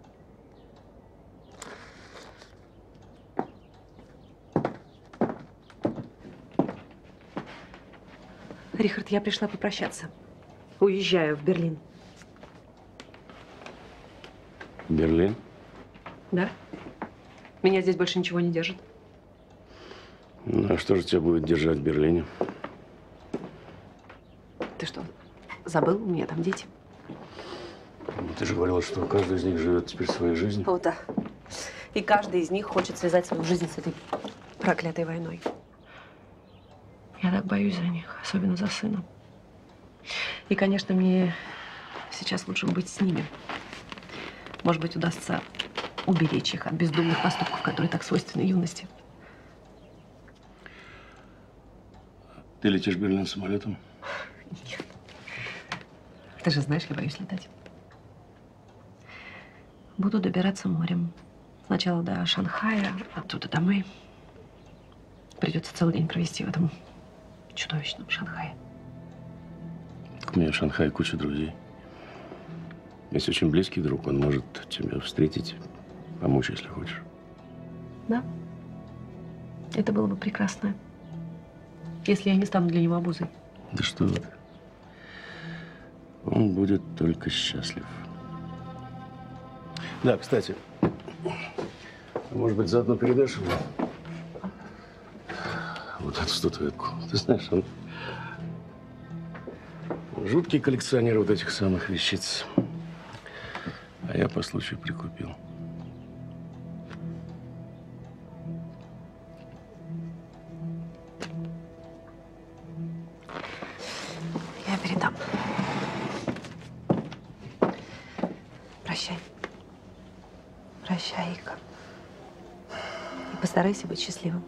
Рихард, я пришла попрощаться. Уезжаю в Берлин. Берлин? Да? Меня здесь больше ничего не держит. Ну, а что же тебя будет держать в Берлине? Ты что, забыл? У меня там дети. Ну, ты же говорила, что каждый из них живет теперь своей жизнью. Вот да. И каждый из них хочет связать свою жизнь с этой проклятой войной. Я так боюсь за них, особенно за сына. И, конечно, мне сейчас лучше быть с ними. Может быть, удастся уберечь их от бездумных поступков, которые так свойственны юности. Ты летишь в Берлин самолетом? Нет. Ты же знаешь, я боюсь летать. Буду добираться морем. Сначала до Шанхая, оттуда домой. Придется целый день провести в этом чудовищном Шанхае. У меня в Шанхае куча друзей. Есть очень близкий друг, он может тебя встретить, помочь, если хочешь. Да. Это было бы прекрасно. Если я не стану для него обузой. Да что ты. Он будет только счастлив. Да, кстати, может быть, заодно передашь ему вот эту статуэтку. Ты знаешь, он жуткий коллекционер вот этих самых вещиц. А я по случаю прикупил. Я передам. Прощай. Прощай, Ика. И постарайся быть счастливым.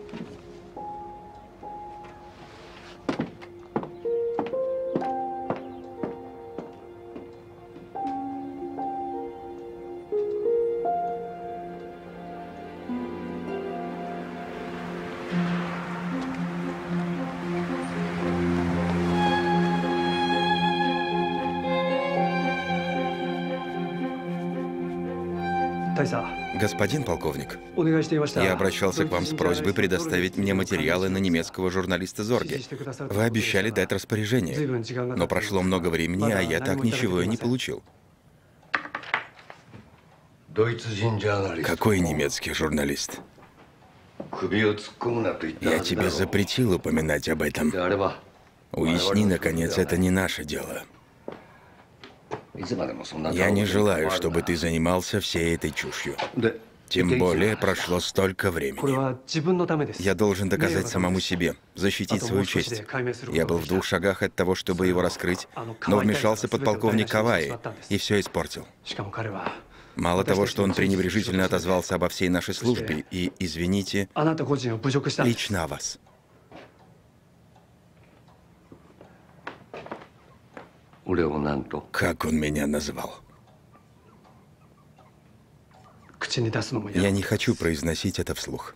Господин полковник, я обращался к вам с просьбой предоставить мне материалы на немецкого журналиста Зорге. Вы обещали дать распоряжение, но прошло много времени, а я так ничего и не получил. Какой немецкий журналист? Я тебе запретил упоминать об этом. Уясни, наконец, это не наше дело. Я не желаю, чтобы ты занимался всей этой чушью. Тем более прошло столько времени. Я должен доказать самому себе, защитить свою честь. Я был в двух шагах от того, чтобы его раскрыть, но вмешался подполковник Каваи и все испортил. Мало того, что он пренебрежительно отозвался обо всей нашей службе и, извините, лично о вас. Как он меня назвал? Я не хочу произносить это вслух.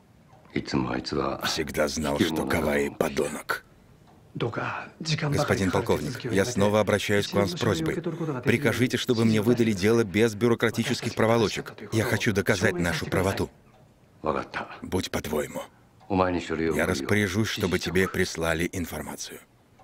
Всегда знал, что Каваи подонок. Господин полковник, я снова обращаюсь к вам с просьбой. Прикажите, чтобы мне выдали дело без бюрократических проволочек. Я хочу доказать нашу правоту. Будь по-твоему. Я распоряжусь, чтобы тебе прислали информацию.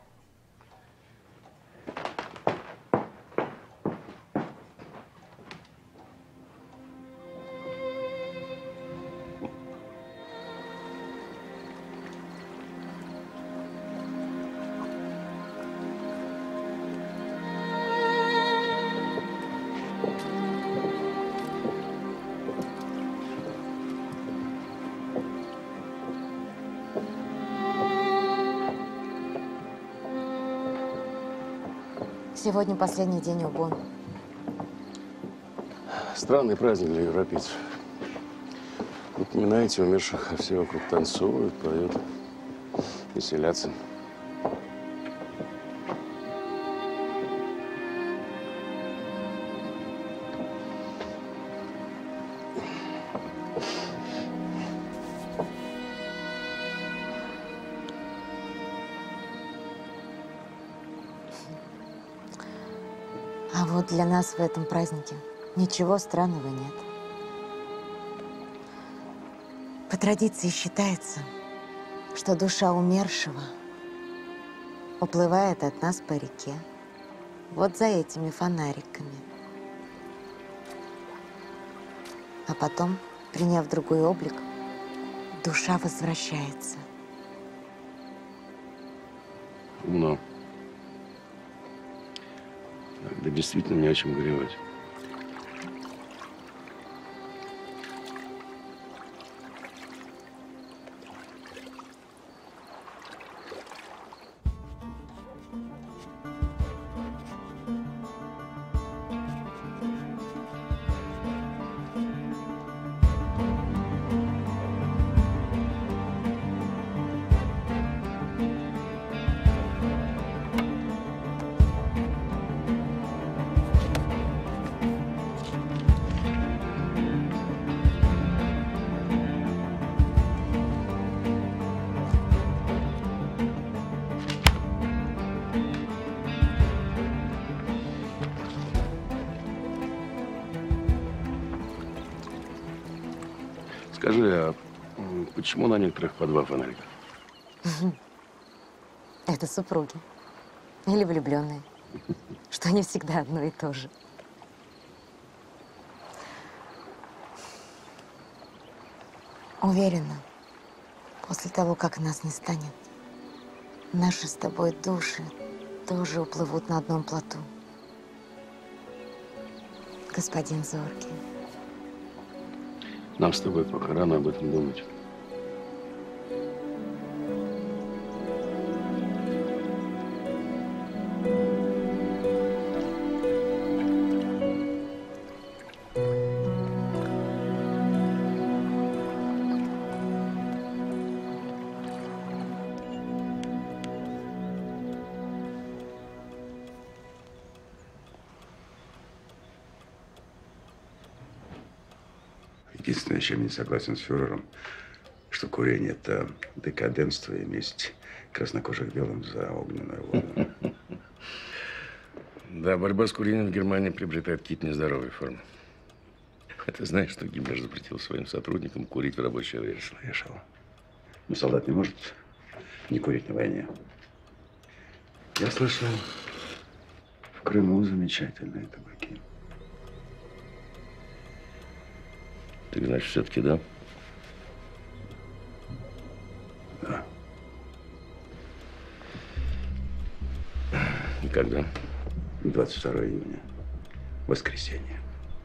Сегодня последний день ОБОН. Странный праздник для европейцев. Вы поминаете умерших, а все вокруг танцуют, поют, веселятся. А вот для нас в этом празднике ничего странного нет. По традиции считается, что душа умершего уплывает от нас по реке, вот за этими фонариками. А потом, приняв другой облик, душа возвращается. Умно. Да действительно не о чем горевать. Скажи, а почему на некоторых по два фонарика? Это супруги. Или влюбленные. Что они всегда одно и то же. Уверена, после того, как нас не станет, наши с тобой души тоже уплывут на одном плоту. Господин Зоркий. Нам с тобой пока рано об этом думать. Единственное, чем не согласен с фюрером, что курение – это декаденство и месть краснокожих белым за огненную воду. Да, борьба с курением в Германии приобретает какие-то нездоровые формы. А ты знаешь, что Гиммлер запретил своим сотрудникам курить в рабочее время? Слышал. Но солдат не может не курить на войне. Я слышал, в Крыму замечательные табаки. Ты, значит, все-таки, да? Да. И когда? двадцать второго июня. Воскресенье.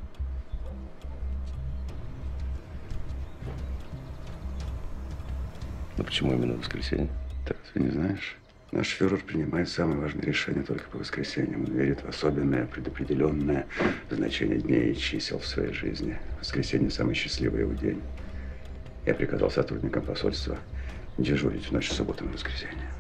Ну почему именно воскресенье? Ты разве не знаешь? Наш фюрер принимает самые важные решения только по воскресеньям. Он верит в особенное, предопределенное значение дней и чисел в своей жизни. Воскресенье – самый счастливый его день. Я приказал сотрудникам посольства дежурить в ночь с субботы на воскресенье.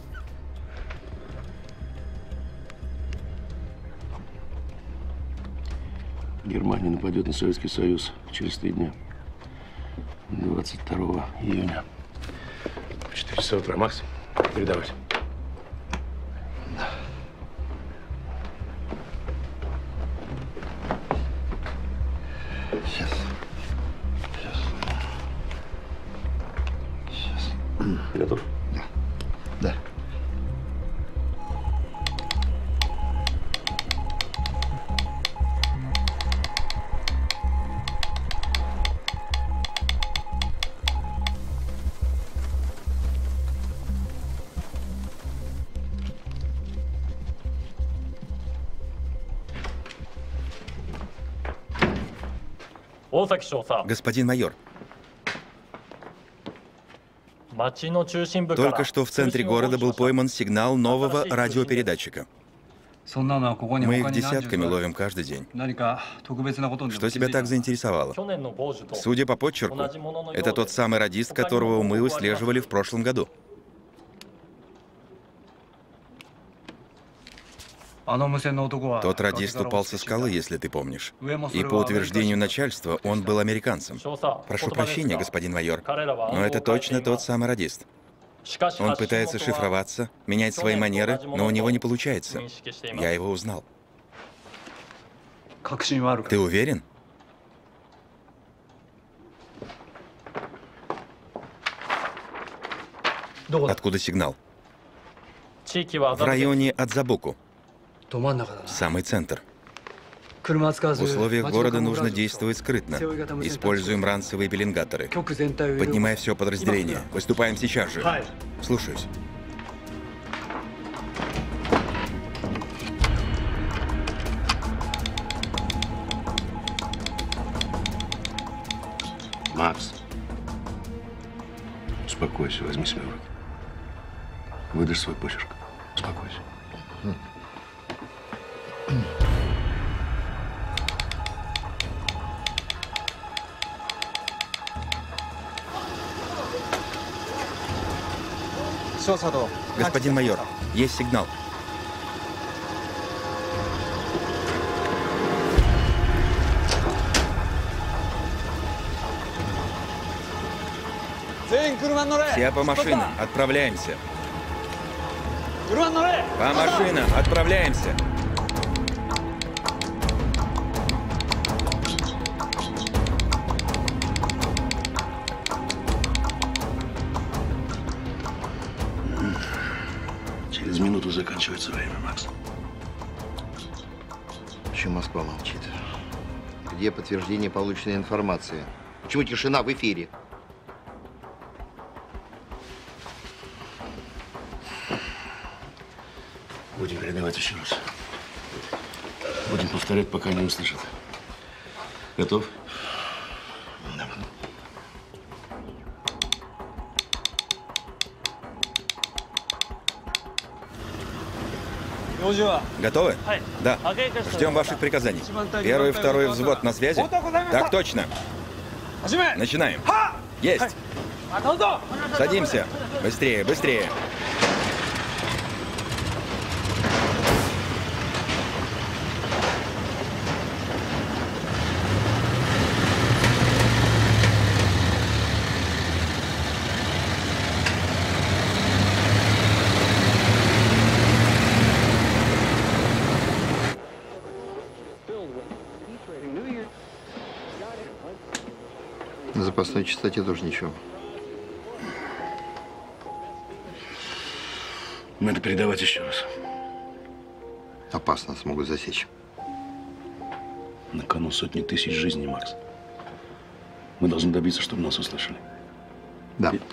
Германия нападет на Советский Союз через три дня. двадцать второго июня. В четыре часа утра. Макс, передавать. Сейчас. Сейчас. Сейчас. Ты готов? Да. Да. Господин майор, только что в центре города был пойман сигнал нового радиопередатчика. Мы их десятками ловим каждый день. Что тебя так заинтересовало? Судя по почерку, это тот самый радист, которого мы выслеживали в прошлом году. Тот радист упал со скалы, если ты помнишь. И по утверждению начальства, он был американцем. Прошу прощения, господин майор, но это точно тот самый радист. Он пытается шифроваться, менять свои манеры, но у него не получается. Я его узнал. Ты уверен? Откуда сигнал? В районе Адзабуку. Самый центр. В условиях города нужно действовать скрытно. Используем ранцевые пеленгаторы. Поднимай все подразделение. Выступаем сейчас же. Слушаюсь. Макс, успокойся, возьми себя в руки. Выдашь свой почерк. Успокойся. Господин майор, есть сигнал. Все по машинам, отправляемся. По машинам, отправляемся. заканчивается время, Макс. Почему Москва молчит? Где подтверждение полученной информации? Почему тишина в эфире? Будем передавать еще раз. Будем повторять, пока не услышат. Готов? Да. Готовы? Да. Ждем ваших приказаний. Первый, второй взвод на связи? Так точно. Начинаем. Есть. Садимся. Быстрее, быстрее. На запасной частоте тоже ничего. Надо передавать еще раз. Опасно, смогут засечь. На кону сотни тысяч жизней, Макс. Мы должны добиться, чтобы нас услышали. Да. И...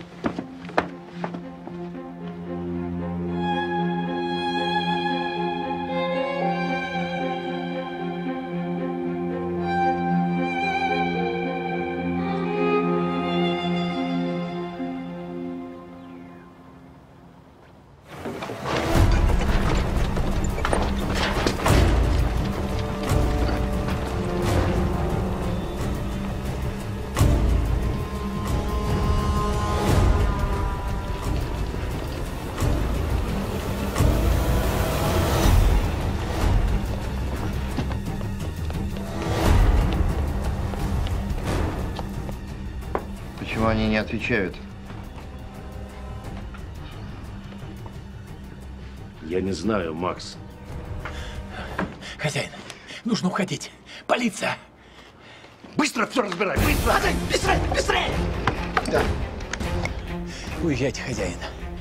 Почему они не отвечают? Я не знаю, Макс. Хозяин, нужно уходить. Полиция! Быстро все разбирай, быстро! Хозяин, быстрее, быстрее! Да. Уезжайте, хозяин.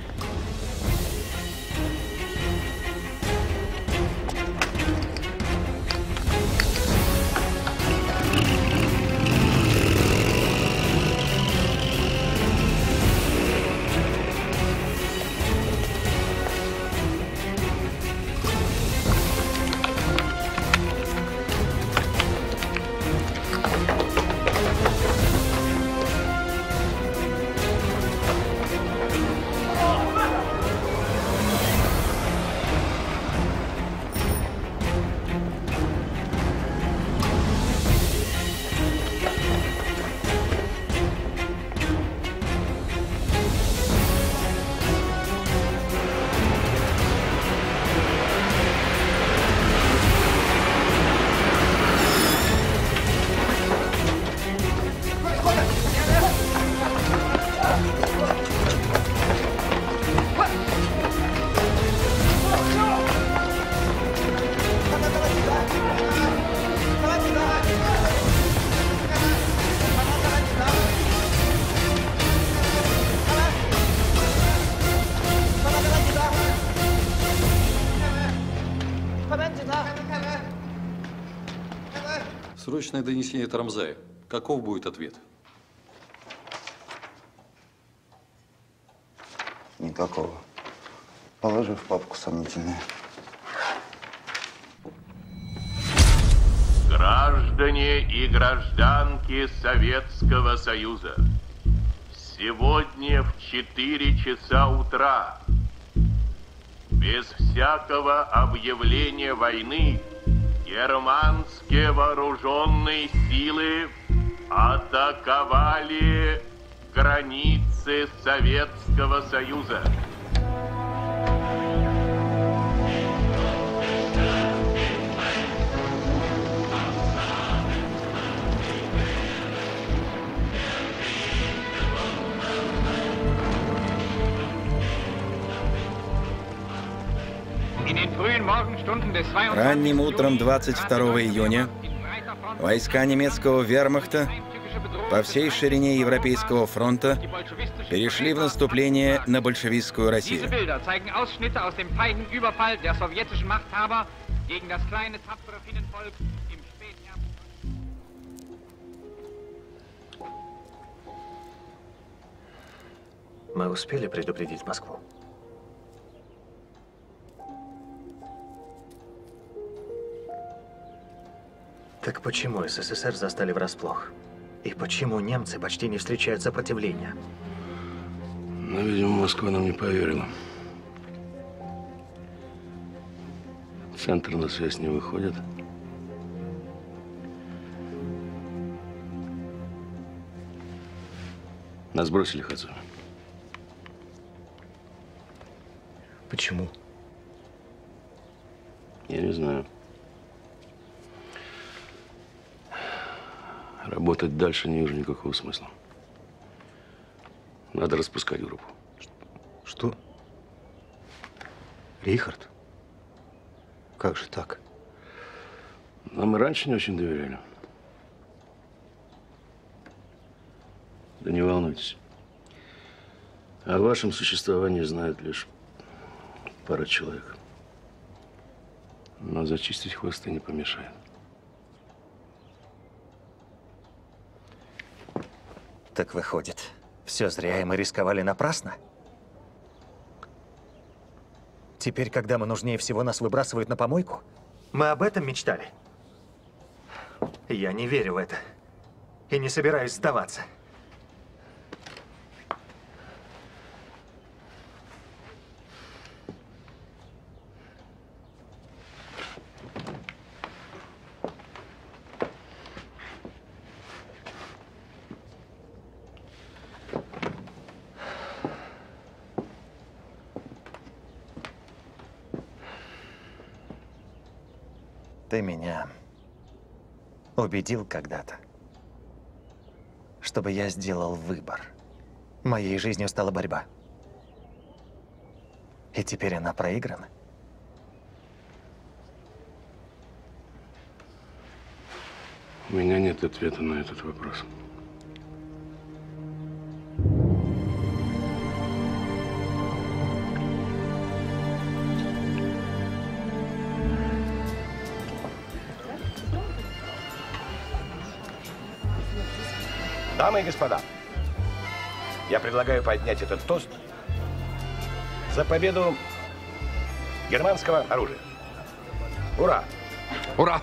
Срочное донесение Тарамзая. Каков будет ответ? Никакого. Положи в папку сомнительное. Граждане и гражданки Советского Союза, сегодня в четыре часа утра, без всякого объявления войны, германские вооруженные силы атаковали границы Советского Союза. Ранним утром двадцать второго июня войска немецкого вермахта по всей ширине Европейского фронта перешли в наступление на большевистскую Россию. Мы успели предупредить Москву? Так почему СССР застали врасплох? И почему немцы почти не встречают сопротивления? Ну, видимо, Москва нам не поверила. Центр на связь не выходит. Нас бросили Хацу. Почему? Я не знаю. Работать дальше не вижу никакого смысла. Надо распускать группу. Что? Рихард? Как же так? Нам и раньше не очень доверяли. Да не волнуйтесь. О вашем существовании знает лишь пара человек. Но зачистить хвосты не помешает. Так выходит, все зря, и мы рисковали напрасно? Теперь, когда мы нужнее всего, нас выбрасывают на помойку? Мы об этом мечтали? Я не верю в это. И не собираюсь сдаваться. Ты меня убедил когда-то, чтобы я сделал выбор. Моей жизнью стала борьба. И теперь она проиграна. У меня нет ответа на этот вопрос. Дамы и господа, я предлагаю поднять этот тост за победу германского оружия. Ура! Ура!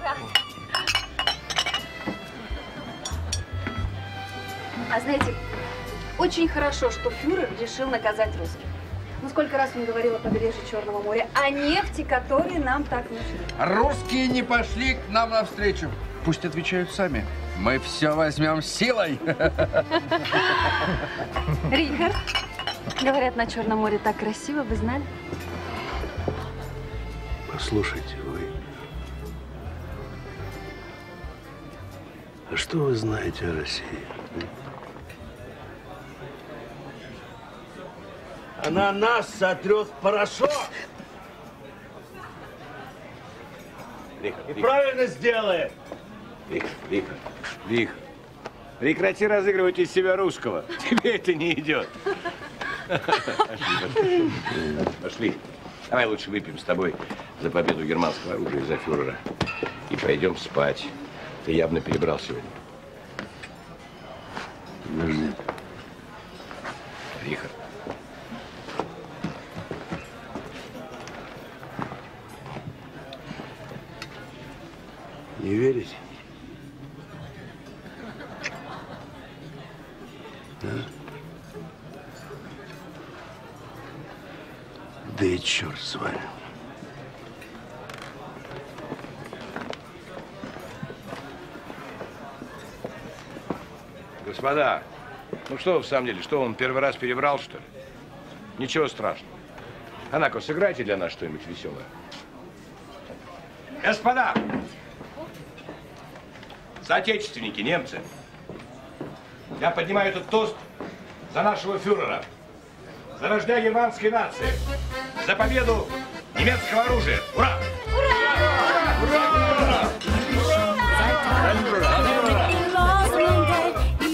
А знаете, очень хорошо, что фюрер решил наказать русских. Ну, сколько раз он говорил о побережье Черного моря, о нефти, которые нам так нужны. Русские не пошли к нам навстречу. Пусть отвечают сами. Мы все возьмем силой. Рихард, говорят, на Черном море так красиво, вы знали? Послушайте, вы. А что вы знаете о России? Она нас сотрет в порошок. Рихард, И Рихард. правильно сделает. Рихард, Рихард, Рихард. Прекрати разыгрывать из себя русского. Тебе это не идет. Пошли, пошли. Пошли. Давай лучше выпьем с тобой за победу германского оружия и за фюрера. И пойдем спать. Ты явно перебрал сегодня. Подожди. Рихард. Не верите? Да? Да и черт с вами. Господа, ну что в самом деле, что он первый раз перебрал, что ли? Ничего страшного. Анако, сыграйте для нас что-нибудь веселое. Господа! Соотечественники, немцы, я поднимаю этот тост за нашего фюрера, за рождение германской нации, за победу немецкого оружия. Ура! Ура! Ура! Ура!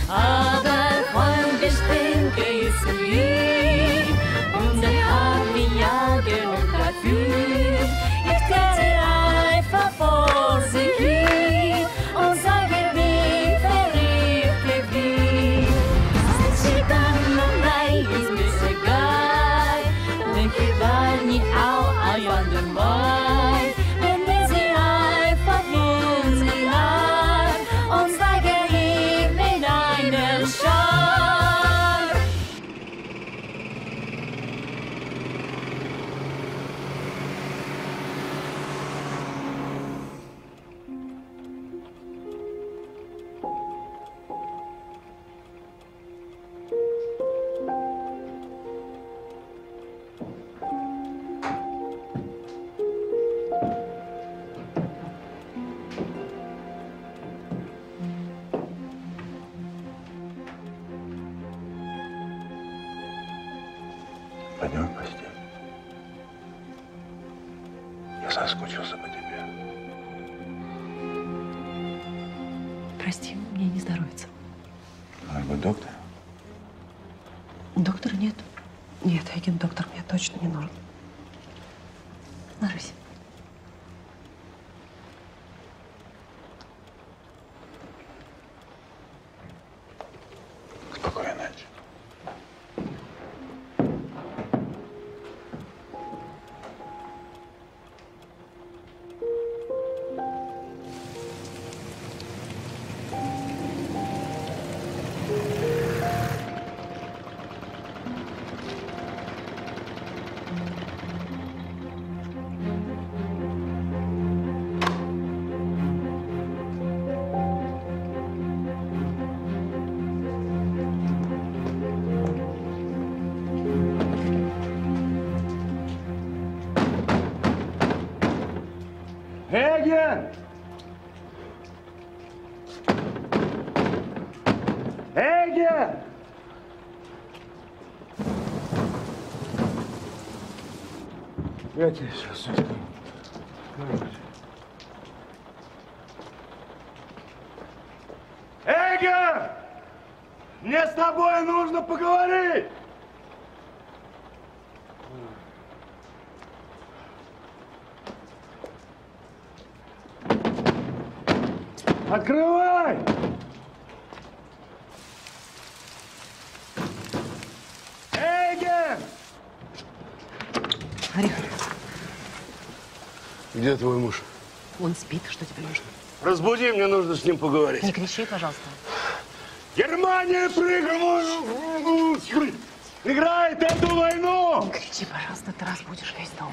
Aber Freund, ich denke, ist lieb. Und sie haben mich ja genug dafür. Ich trete einfach vor sie hin und sage, wie verliebt ich bin. Sind sie dann noch nein, ist mir egal. Denn ich war nie auch ein andermal. Wenn wir sie einfach von sie an und sage ich mit einem Schal. Пойдем в постель. Я соскучился по тебе. Прости, мне не здоровится. Может быть, доктор? Доктора нет. Нет, Эгин, доктор мне точно не нужен. Ложись. Спокойной ночи. Эгин! Эгин! Я тебе сейчас все скажу. Эгин! Мне с тобой нужно поговорить! Открывай! Эгин! Рихард, Где твой муж? он спит. Что тебе нужно? Разбуди, мне нужно с ним поговорить. Не кричи, пожалуйста. Германия прыгнула! Играет эту войну! Не кричи, пожалуйста, ты разбудишь весь дом.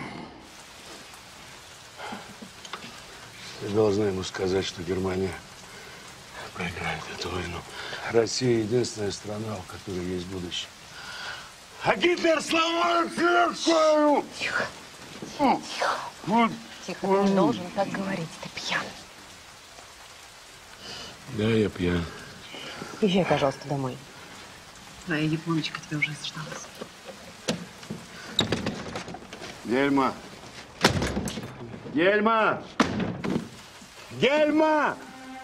Ты должна ему сказать, что Германия проиграет эту войну. Россия единственная страна, у которой есть будущее. А Гитлер сломал церковь! Тихо. Тихо. Вот. Тихо, ты не должен так говорить. Ты пьян. Да, я пьян. Езжай, пожалуйста, домой. Твоя японочка тебя уже заждалась. Гельма! Гельма! Гельма!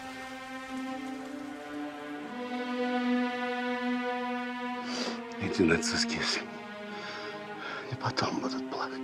Эти нацистские семьи. И потом будут плакать.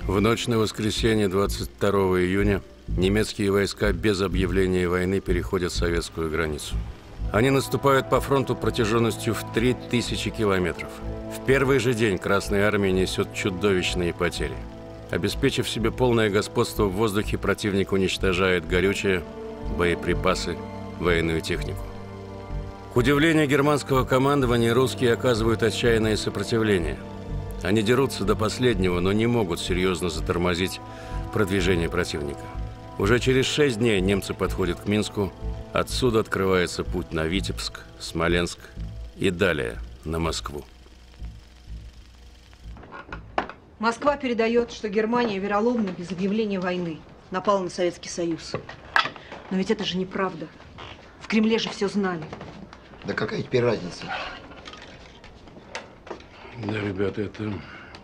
В ночь на воскресенье, двадцать второго июня, немецкие войска без объявления войны переходят советскую границу. Они наступают по фронту протяженностью в три тысячи километров. В первый же день Красная Армия несет чудовищные потери. Обеспечив себе полное господство в воздухе, противник уничтожает горючее, боеприпасы, военную технику. К удивлению германского командования, русские оказывают отчаянное сопротивление. Они дерутся до последнего, но не могут серьезно затормозить продвижение противника. Уже через шесть дней немцы подходят к Минску. Отсюда открывается путь на Витебск, Смоленск и далее на Москву. Москва передает, что Германия вероломно, без объявления войны, напала на Советский Союз. Но ведь это же неправда. В Кремле же все знали. Да какая теперь разница? Да, ребята, это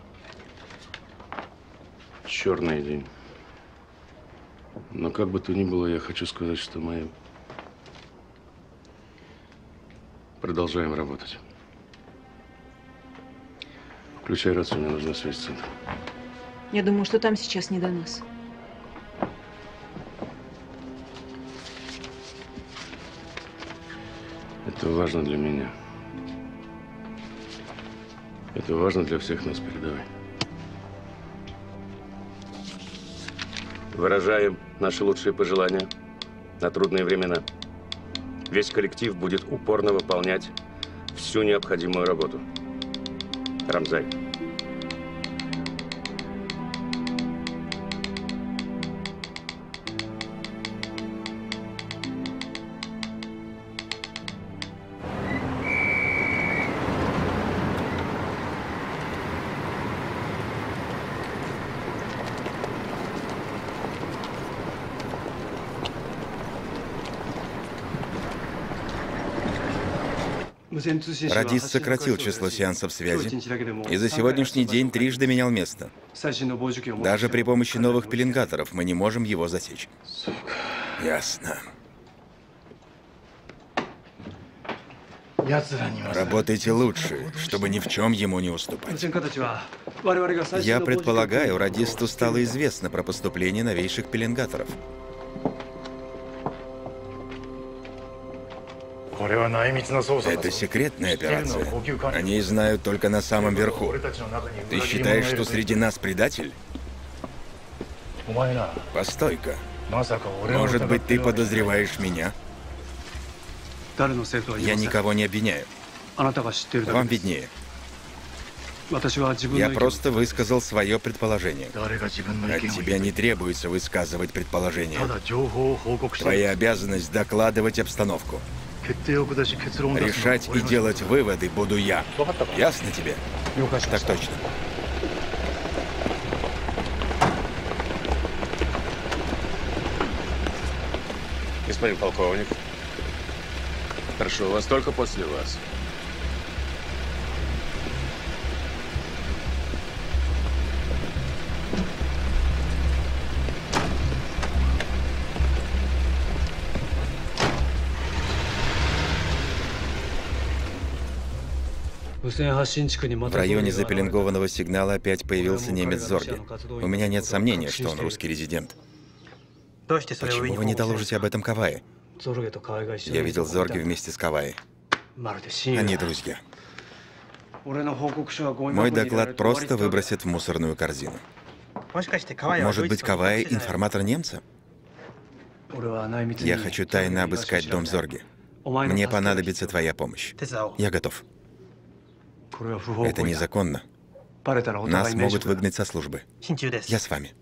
черный день. Но как бы то ни было, я хочу сказать, что мы продолжаем работать. Включай рацию, мне нужна связь с центром. Я думаю, что там сейчас не до нас. Это важно для меня. Это важно для всех нас. Передавай. Выражаем наши лучшие пожелания на трудные времена. Весь коллектив будет упорно выполнять всю необходимую работу. Рамзай. Радист сократил число сеансов связи и за сегодняшний день трижды менял место. Даже при помощи новых пеленгаторов мы не можем его засечь. Ясно. Работайте лучше, чтобы ни в чем ему не уступать. Я предполагаю, радисту стало известно про поступление новейших пеленгаторов. Это секретная операция. Они знают только на самом верху. Ты считаешь, что среди нас предатель? Постой-ка. Может быть, ты подозреваешь меня? Я никого не обвиняю. Вам виднее. Я просто высказал свое предположение. От тебя не требуется высказывать предположение. Твоя обязанность докладывать обстановку. Решать и делать выводы буду я. Ясно тебе? Так точно. Господин полковник, прошу вас, только после вас. В районе запеленгованного сигнала опять появился немец Зорге. У меня нет сомнения, что он русский резидент. Почему вы не доложите об этом Кавае? Я видел Зорге вместе с Кавае. Они друзья. Мой доклад просто выбросят в мусорную корзину. Может быть, Кавае — информатор немца? Я хочу тайно обыскать дом Зорге. Мне понадобится твоя помощь. Я готов. Это незаконно. Нас могут выгнать со службы. Я с вами.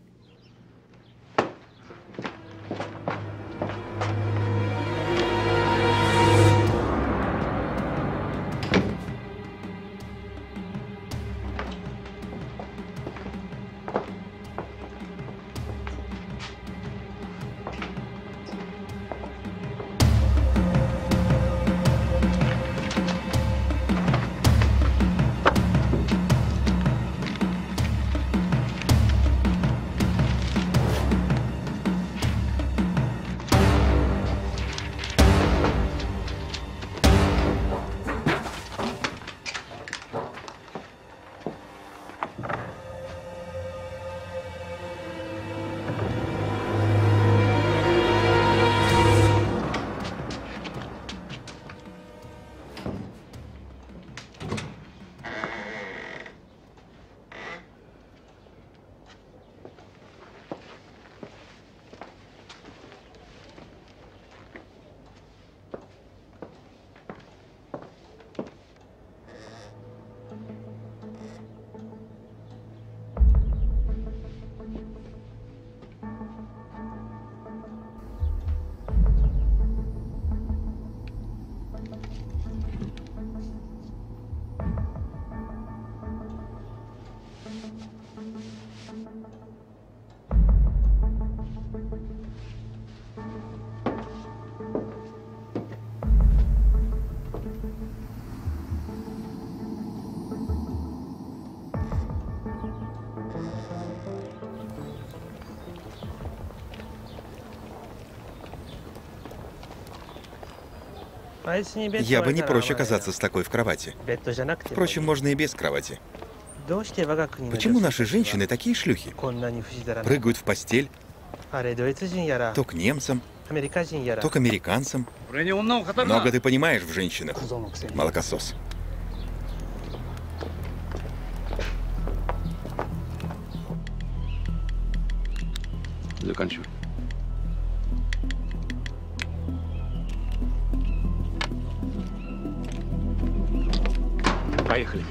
Я бы не прочь оказаться с такой в кровати. Впрочем, можно и без кровати. Почему наши женщины такие шлюхи? Прыгают в постель то к немцам, то к американцам. Много ты понимаешь в женщинах, молокосос. Заканчивай. Поехали.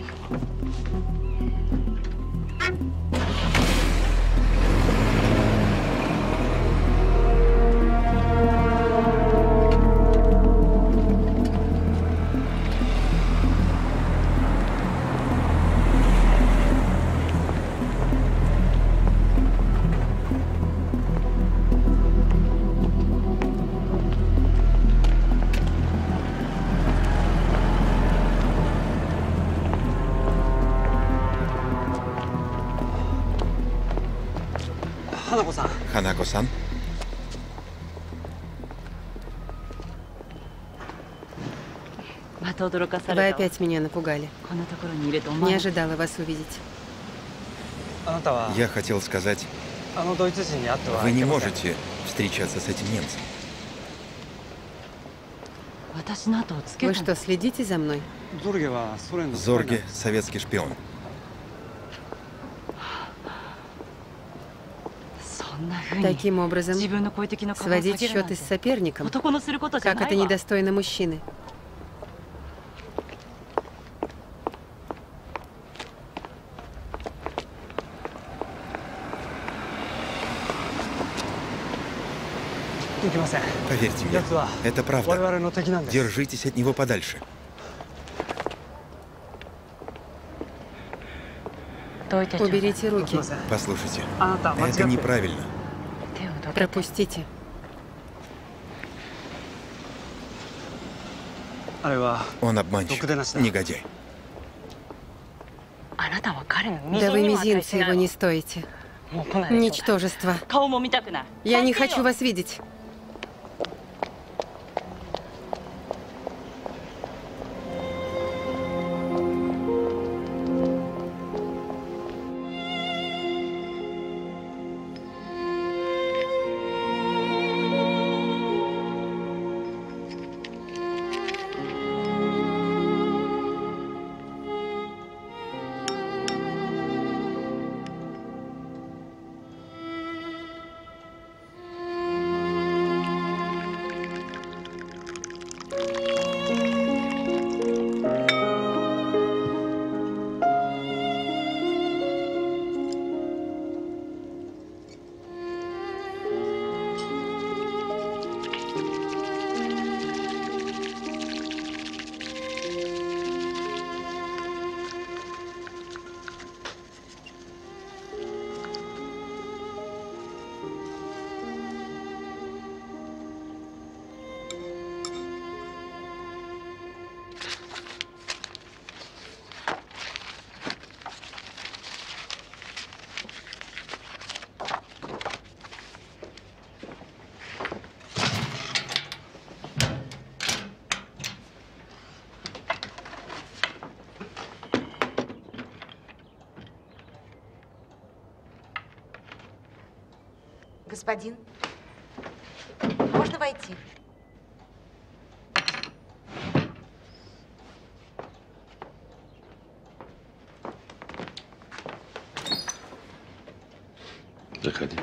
Ханако-сан? Вы опять меня напугали. Не ожидала вас увидеть. Я хотел сказать, вы не можете встречаться с этим немцем. Вы что, следите за мной? Зорге – советский шпион. Таким образом, сводить счеты с соперником, как это недостойно мужчины. Поверьте мне, это правда. Держитесь от него подальше. Уберите руки. Послушайте, это неправильно. Пропустите. Он обманщик, негодяй. Да вы мизинца его не стоите. Ничтожество. Я не хочу вас видеть. Господин, можно войти? Заходи.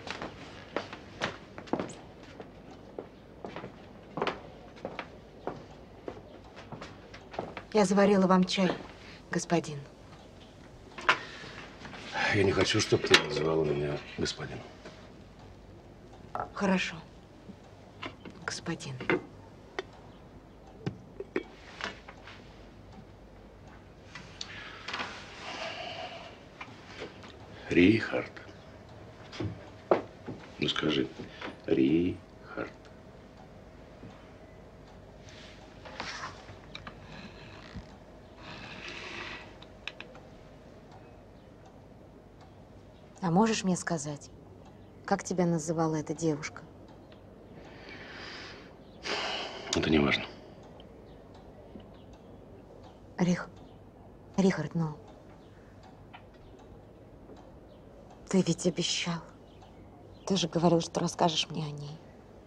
Я заварила вам чай, господин. Я не хочу, чтобы ты называла меня господин. Хорошо, господин. Рихард. Ну скажи, Рихард. А можешь мне сказать, как тебя называла эта девушка? Это не важно. Рих, Рихард, ну, ты ведь обещал. Ты же говорил, что расскажешь мне о ней.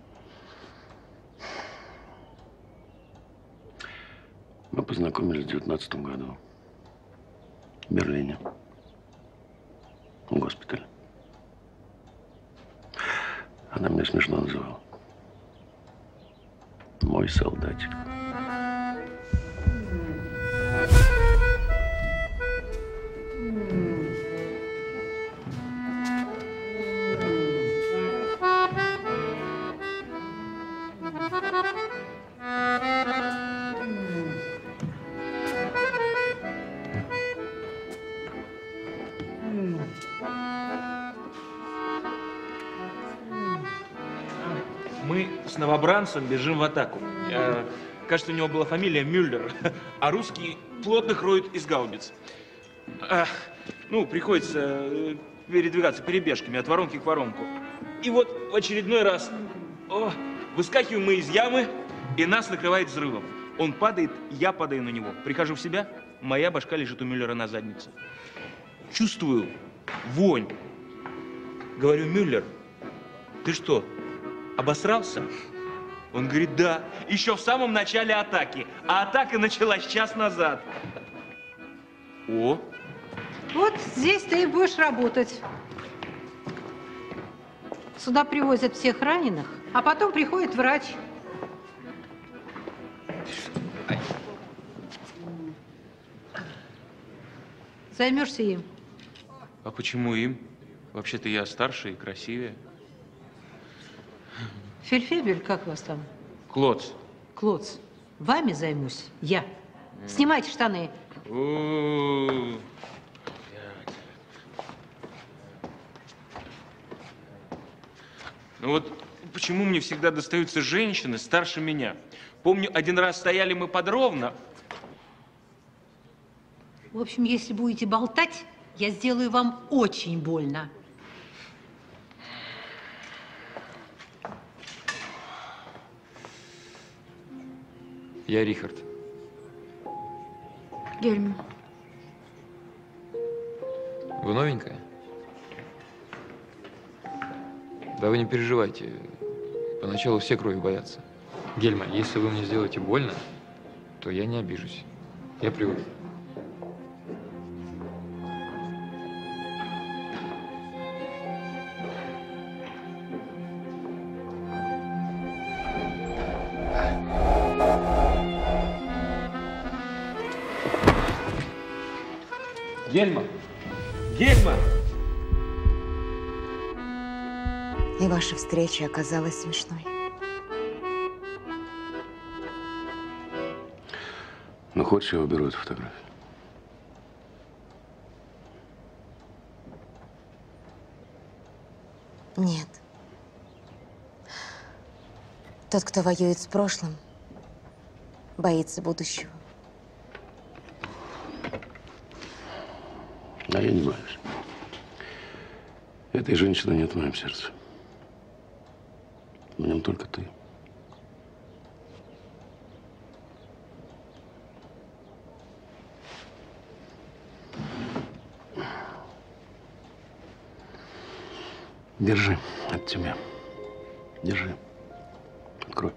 Мы познакомились в девятнадцатом году в Берлине, в госпитале. Она меня смешно называла. Мой солдатик. Мы с новобранцем бежим в атаку. Э, кажется, у него была фамилия Мюллер, а русские плотно кроют из гаубиц. Э, ну, приходится э, передвигаться перебежками от воронки к воронку. И вот в очередной раз о, выскакиваем мы из ямы, и нас накрывает взрывом. Он падает, я падаю на него. Прихожу в себя, моя башка лежит у Мюллера на заднице. Чувствую вонь. Говорю: Мюллер, ты что, обосрался? Он говорит: да, еще в самом начале атаки. А атака началась час назад. О! Вот здесь ты и будешь работать. Сюда привозят всех раненых, а потом приходит врач. Займешься им. А почему им? Вообще-то я старше и красивее. Фельдфебель, как вас там? Клоц. Клоц. Вами займусь я. Снимайте штаны. У-у-у. Ну вот почему мне всегда достаются женщины старше меня? Помню, один раз стояли мы под Ровно. В общем, если будете болтать, я сделаю вам очень больно. Я Рихард. Гельма. Вы новенькая? Да вы не переживайте. Поначалу все крови боятся. Гельма, если вы мне сделаете больно, то я не обижусь. Я привык. Гельма! Гельма! И ваша встреча оказалась смешной. Ну, хочешь, я уберу эту фотографию? Нет. Тот, кто воюет с прошлым, боится будущего. А я не боюсь. Этой женщины нет в моем сердце. В нем только ты. Держи от тебя. Держи. Открой.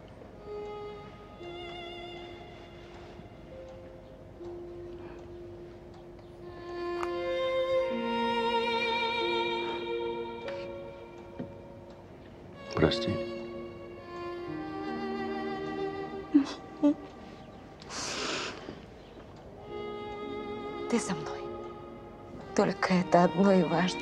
Прости. Ты со мной. Только это одно и важно.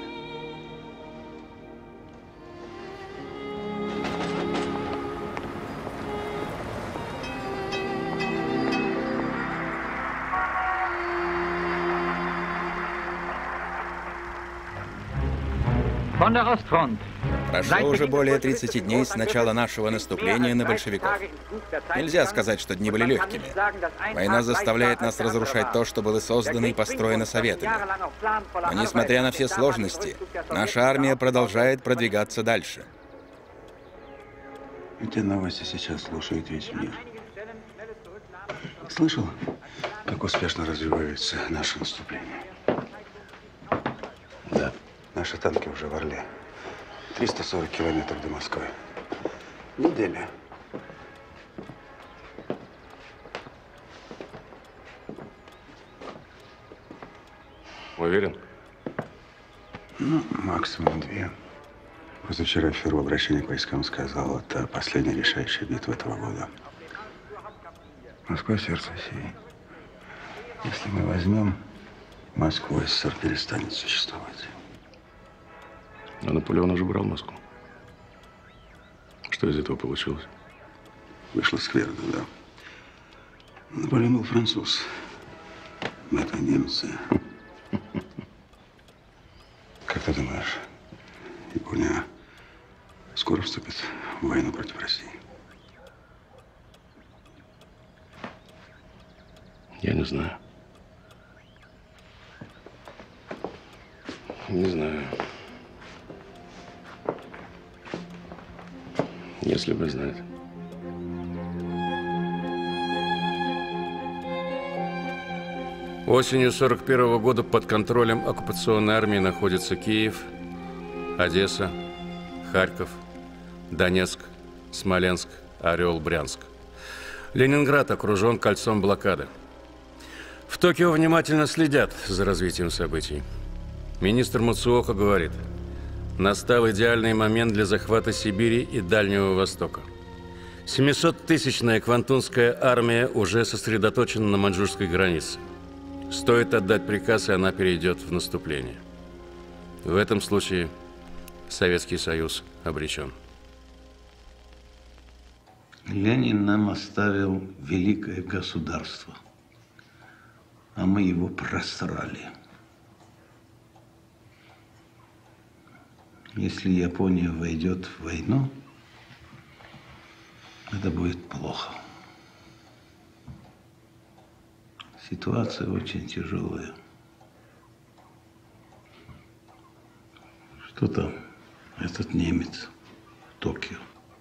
Прошло уже более тридцати дней с начала нашего наступления на большевиков. Нельзя сказать, что дни были легкими. Война заставляет нас разрушать то, что было создано и построено Советами. Но несмотря на все сложности, наша армия продолжает продвигаться дальше. Эти новости сейчас слушает весь мир. Слышал, как успешно развивается наше наступление. Да. Наши танки уже в Орле. триста сорок километров до Москвы. Неделя. Уверен? Ну, максимум две. Позавчера Фюрер в обращении к войскам сказал, это последняя решающая битва этого года. Москва – сердце России. Если мы возьмем Москву, СССР перестанет существовать. А Наполеон уже брал Москву. Что из этого получилось? Вышло скверно, да. Наполеон был француз. Мы-то немцы. Как ты думаешь, Япония скоро вступит в войну против России? Я не знаю. Не знаю. Если бы знать. Осенью сорок первого года под контролем оккупационной армии находятся Киев, Одесса, Харьков, Донецк, Смоленск, Орел, Брянск. Ленинград окружен кольцом блокады. В Токио внимательно следят за развитием событий. Министр Мацуока говорит, настал идеальный момент для захвата Сибири и Дальнего Востока. семисоттысячная Квантунская армия уже сосредоточена на маньчжурской границе. Стоит отдать приказ, и она перейдет в наступление. В этом случае Советский Союз обречен. Ленин нам оставил великое государство, а мы его просрали. Если Япония войдет в войну, это будет плохо. Ситуация очень тяжелая. Что там этот немец в Токио?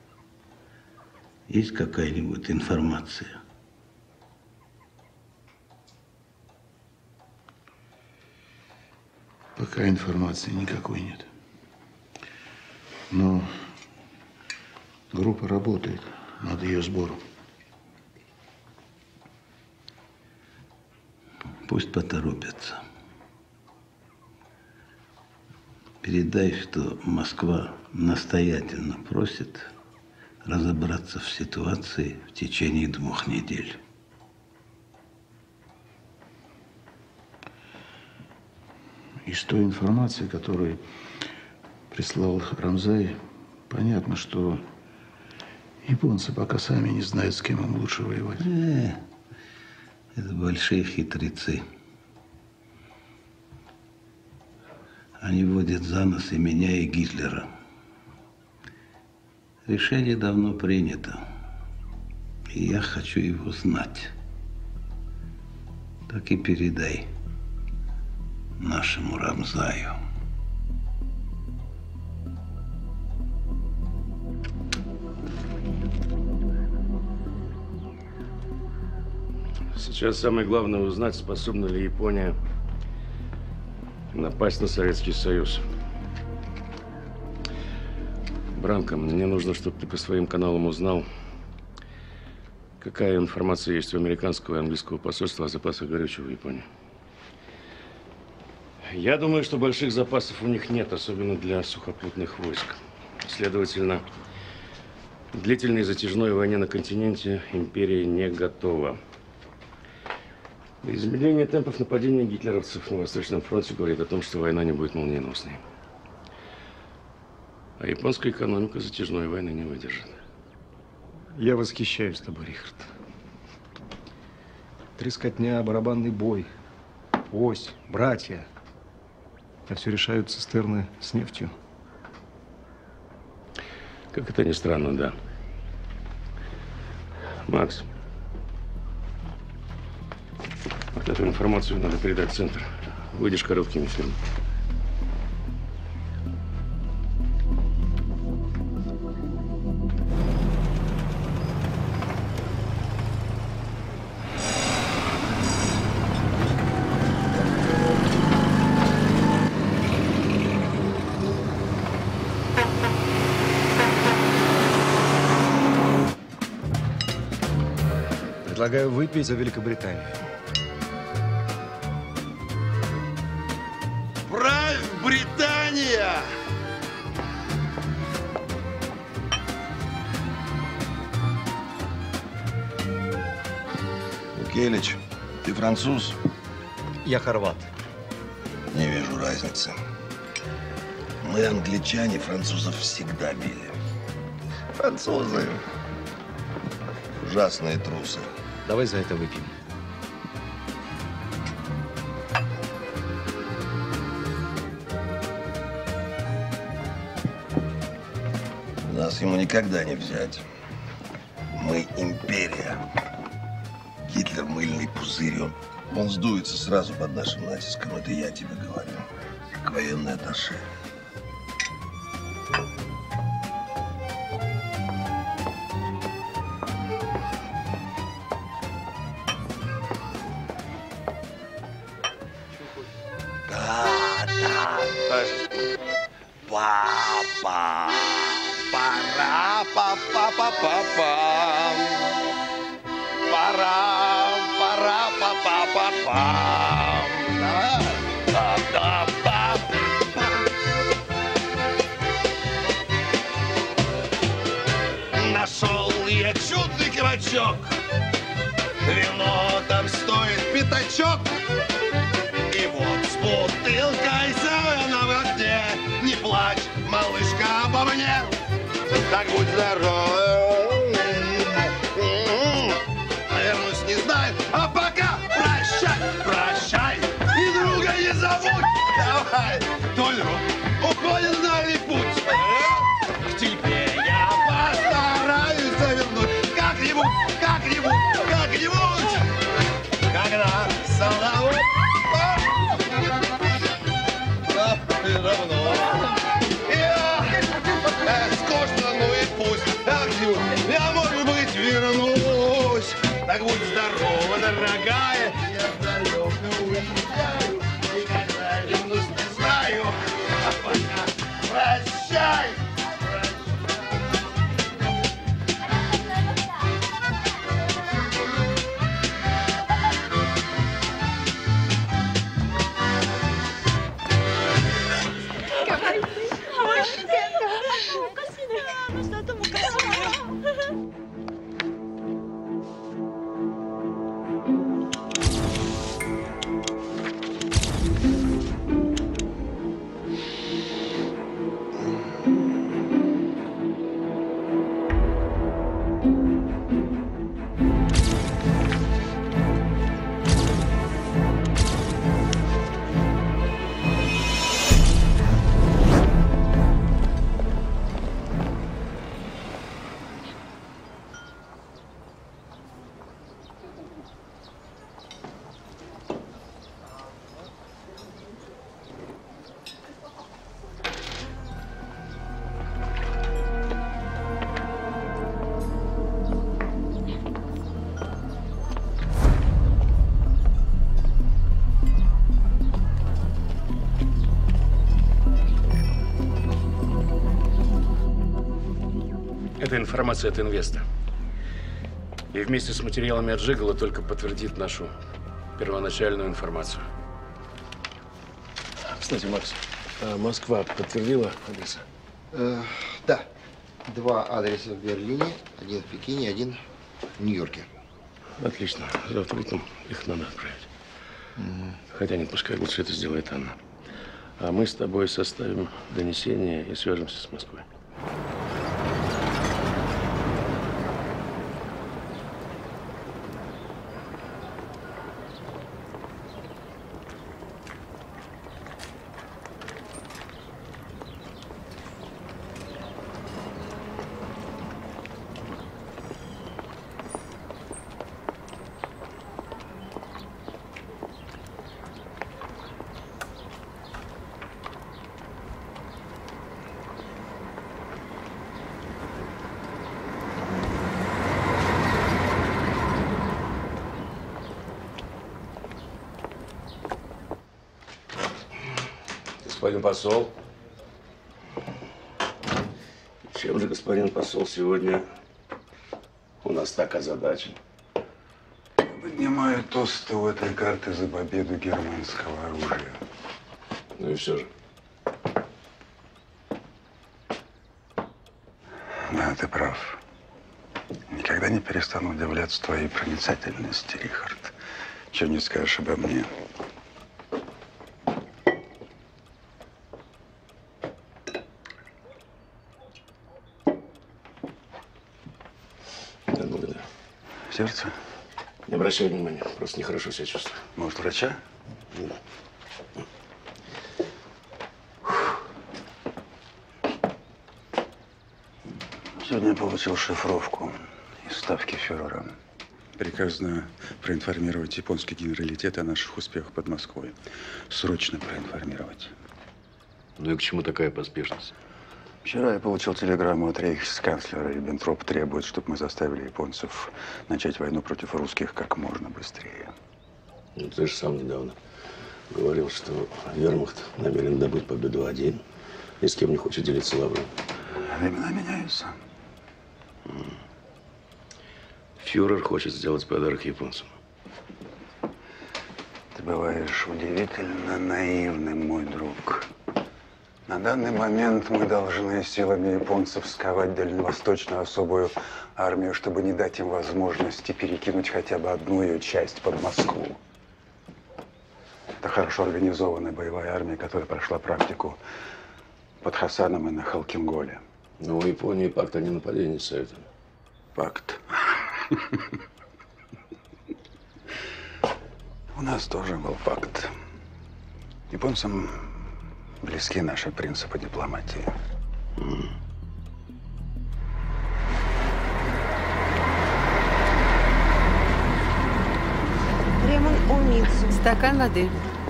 Есть какая-нибудь информация? Пока информации никакой нет. Но группа работает над ее сбором. Пусть поторопятся. Передай, что Москва настоятельно просит разобраться в ситуации в течение двух недель. Из той информации, которую прислал Рамзай, понятно, что японцы пока сами не знают, с кем им лучше воевать. Э, это большие хитрецы. Они водят за нос и меня, и Гитлера. Решение давно принято. И я хочу его знать. Так и передай нашему Рамзаю. Сейчас самое главное узнать, способна ли Япония напасть на Советский Союз. Бранко, мне нужно, чтобы ты по своим каналам узнал, какая информация есть у американского и английского посольства о запасах горючего в Японии. Я думаю, что больших запасов у них нет, особенно для сухопутных войск. Следовательно, к длительной затяжной войне на континенте империя не готова. Изменение темпов нападения гитлеровцев на Восточном фронте говорит о том, что война не будет молниеносной. А японская экономика затяжной войны не выдержит. Я восхищаюсь тобой, Рихард. Трескотня, барабанный бой, ось, братья. А все решают цистерны с нефтью. Как это ни странно, да. Макс, вот эту информацию надо передать в центр. Выйдешь короткими фильмами. Предлагаю выпить за Великобританию. Правь, Британия! Келич, ты француз? Я хорват. Не вижу разницы. Мы, англичане, французов всегда били. Французы – ужасные трусы. Давай за это выпьем. Нас ему никогда не взять. Мы империя. Гитлер – мыльный пузырь. Он, он сдуется сразу под нашим натиском. Это я тебе говорю. Как военный атташе. Папа, пора, папа, папа, пора, пора, папа, папа. Нашел я чудный кабачок, вино там стоит пятачок. И вот с бутылкой зелена в огне, не плачь, малышка, обо мне. Так будь здоров. Вернусь, не знаю, а пока прощай, прощай. И друга не забудь. Давай, Толь, уходит в дальний путь. К тебе я постараюсь завернуть. Как-нибудь, как-нибудь, как-нибудь. Когда соловой равно. Я, э, скучно, ну и пусть. Как-нибудь я, может быть, вернусь. Так будь здорова, дорогая. Я здоров, но уезжаю. И когда вернусь, не знаю. А пока прощай. Это информация от инвеста. И вместе с материалами от Жигала только подтвердит нашу первоначальную информацию. Кстати, Макс, а Москва подтвердила адреса? Э, да. Два адреса в Берлине, один в Пекине, один в Нью-Йорке. Отлично. Завтра утром их надо отправить. Mm. Хотя нет, пускай лучше это сделает Анна. А мы с тобой составим донесение и свяжемся с Москвой. Господин посол. Чем же господин посол сегодня у нас так озадачен? поднимаю тосты у этой карты за победу германского оружия. Ну и все же. Да, ты прав. Никогда не перестану удивляться твоей проницательности, Рихард. Чего не скажешь обо мне. Да, благодарю. Сердце? Не обращай внимания, просто нехорошо себя чувствую. Может, врача? Да. Сегодня я получил шифровку из ставки фюрера. Приказано проинформировать японский генералитет о наших успехах под Москвой. Срочно проинформировать. Ну и к чему такая поспешность? Вчера я получил телеграмму от рейхсканцлера Риббентропа, требует, чтобы мы заставили японцев начать войну против русских как можно быстрее. Ну, ты же сам недавно говорил, что вермахт намерен добыть победу один и с кем не хочет делиться лавром. Времена меняются. Фюрер хочет сделать подарок японцам. Ты бываешь удивительно наивным, мой друг. На данный момент мы должны силами японцев сковать дальневосточную особую армию, чтобы не дать им возможности перекинуть хотя бы одну ее часть под Москву. Это хорошо организованная боевая армия, которая прошла практику под Хасаном и на Халкинголе. Но у Японии пакт о ненападении с Советом. Пакт. У нас тоже был пакт. Японцам близки наши принципы дипломатии. Ремон умница. Стакан воды.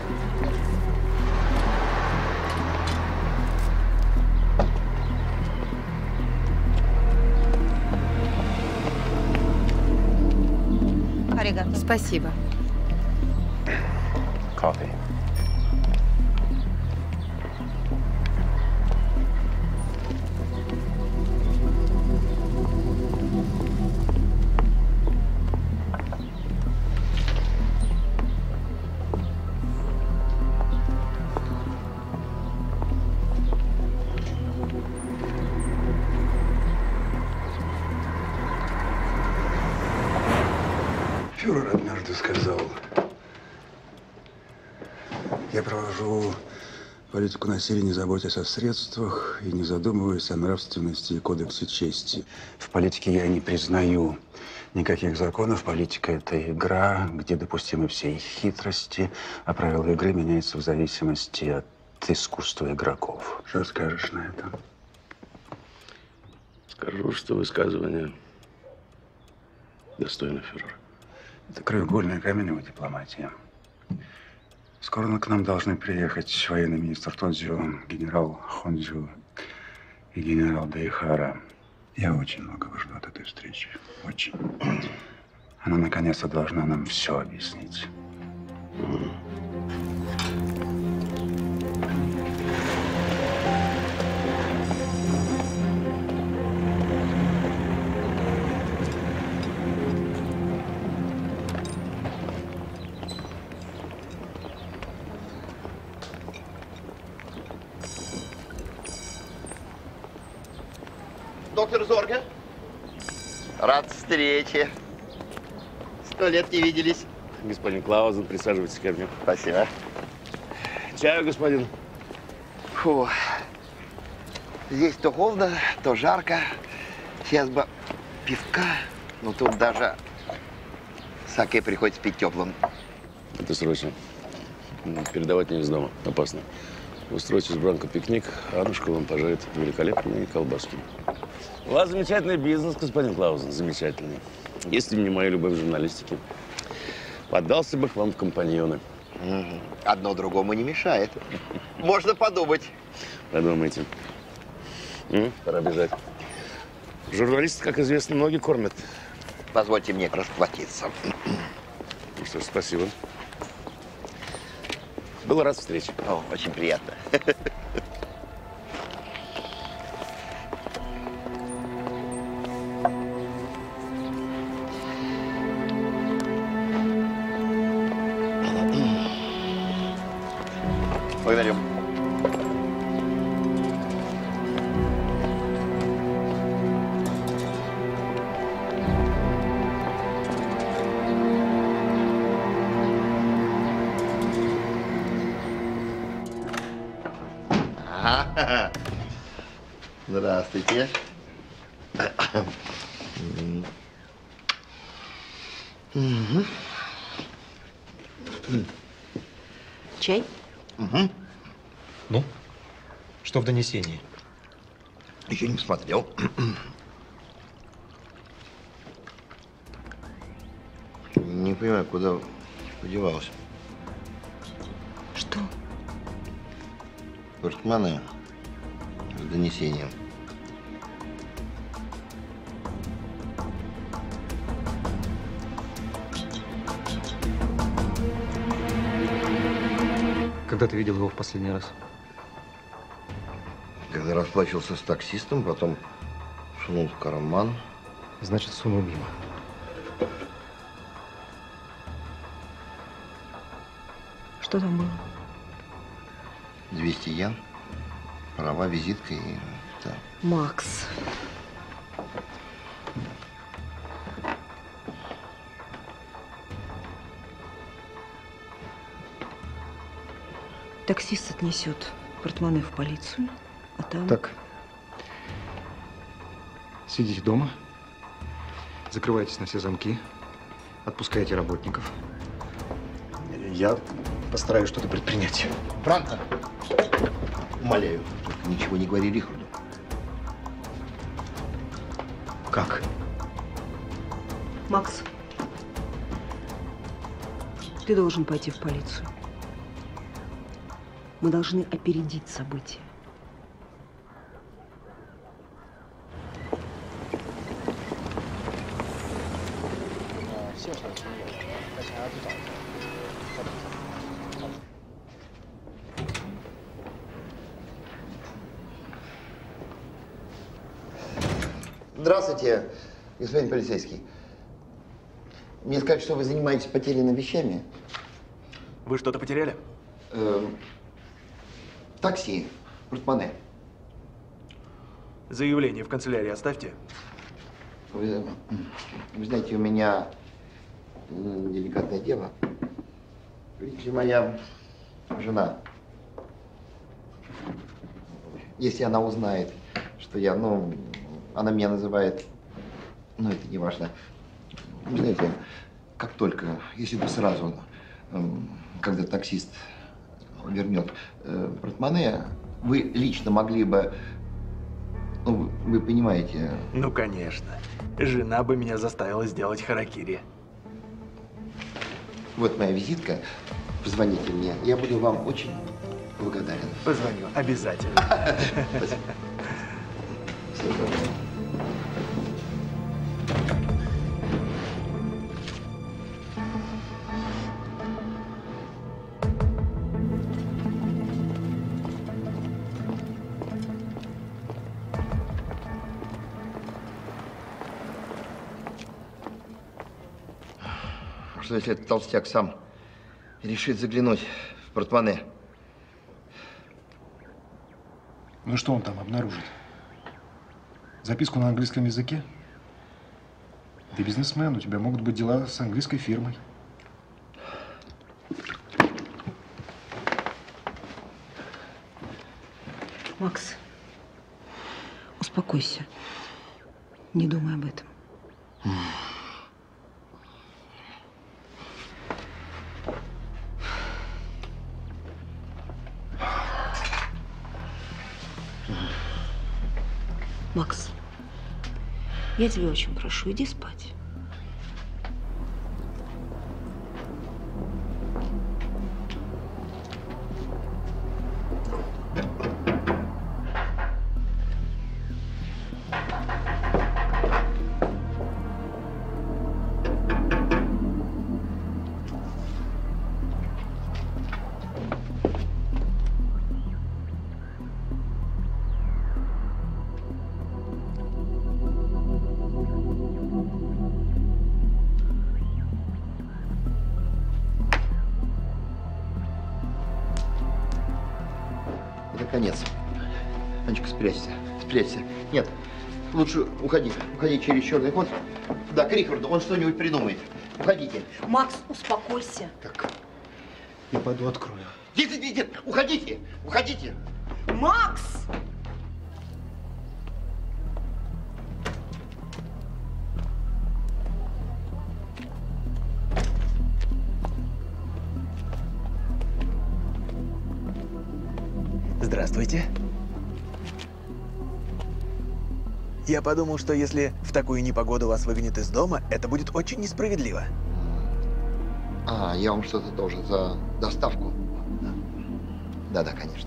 Аригато. Спасибо. Кофе. Фюрер однажды сказал, я провожу политику насилия, не заботясь о средствах и не задумываясь о нравственности и кодексе чести. В политике я не признаю никаких законов. Политика – это игра, где допустимы все их хитрости, а правила игры меняются в зависимости от искусства игроков. Что скажешь на это? Скажу, что высказывание достойно фюрера. Это краеугольный камень его дипломатии. Скоро к нам должны приехать военный министр Тодзио, генерал Хондзю и генерал Дэйхара. Я очень многого жду от этой встречи. Очень. Она наконец-то должна нам все объяснить. Доктор Зорга, рад встрече. Сто лет не виделись. Господин Клаузен, присаживайтесь ко мне. Спасибо. Чаю, господин. Фу. Здесь то холодно, то жарко. Сейчас бы пивка, но тут даже саке приходится пить теплым. Это срочно. Передавать не из дома. Опасно. Устройте с Бранко пикник, а Аннушка вам пожарит великолепные колбаски. У вас замечательный бизнес, господин Клаузен, замечательный. Если бы не моя любовь к журналистике, поддался бы к вам в компаньоны. Одно другому не мешает. Можно подумать. Подумайте. М? Пора бежать. Журналисты, как известно, ноги кормят. Позвольте мне расплатиться. Ну что ж, спасибо. Был рад встрече. О, очень приятно. Благодарю. Здравствуйте. Чай? Угу. Ну, что в донесении? Еще не смотрел. Не понимаю, куда подевалась. Что? Портмоне с донесением. Когда ты видел его в последний раз? Когда расплачивался с таксистом, потом сунул в карман. Значит, сунул мимо. Что там было? двести йен, права, визитка и... Да. Макс. Таксист отнесет портмоне в полицию, а там… Так. Сидите дома, закрывайтесь на все замки, отпускайте работников. Я постараюсь что-то предпринять. Франко, умоляю, только ничего не говори Рихарду. Как? Макс, ты должен пойти в полицию. Мы должны опередить события. Здравствуйте, господин полицейский. Мне сказали, что вы занимаетесь потерянными вещами. Вы что-то потеряли? Эм, такси, портмоне. Заявление в канцелярии оставьте. Вы, вы знаете, у меня деликатное дело. Видите ли, моя жена, если она узнает, что я, ну, она меня называет, ну, это не важно. Вы знаете, как только, если бы сразу, когда таксист вернет э, портмоне, вы лично могли бы, ну, вы понимаете… Ну, конечно. Жена бы меня заставила сделать харакири. Вот моя визитка. Позвоните мне. Я буду вам очень благодарен. Позвоню. Обязательно. Спасибо. Всего доброго. Что если этот толстяк сам решит заглянуть в портмоне? Ну что он там обнаружит? Записку на английском языке? Ты бизнесмен, у тебя могут быть дела с английской фирмой. Макс, успокойся. Не думай об этом. Макс, я тебя очень прошу, иди спать. конец. Анечка, спрячься, спрячься. Нет, лучше уходи, уходи через черный ход. Да, к Рихарду, он что-нибудь придумает. Уходите. Макс, успокойся. Так, я пойду открою. Нет, нет, нет, уходите, уходите. Макс! Здравствуйте. Я подумал, что если в такую непогоду вас выгонят из дома, это будет очень несправедливо. А, я вам что-то должен за доставку. Да-да, конечно.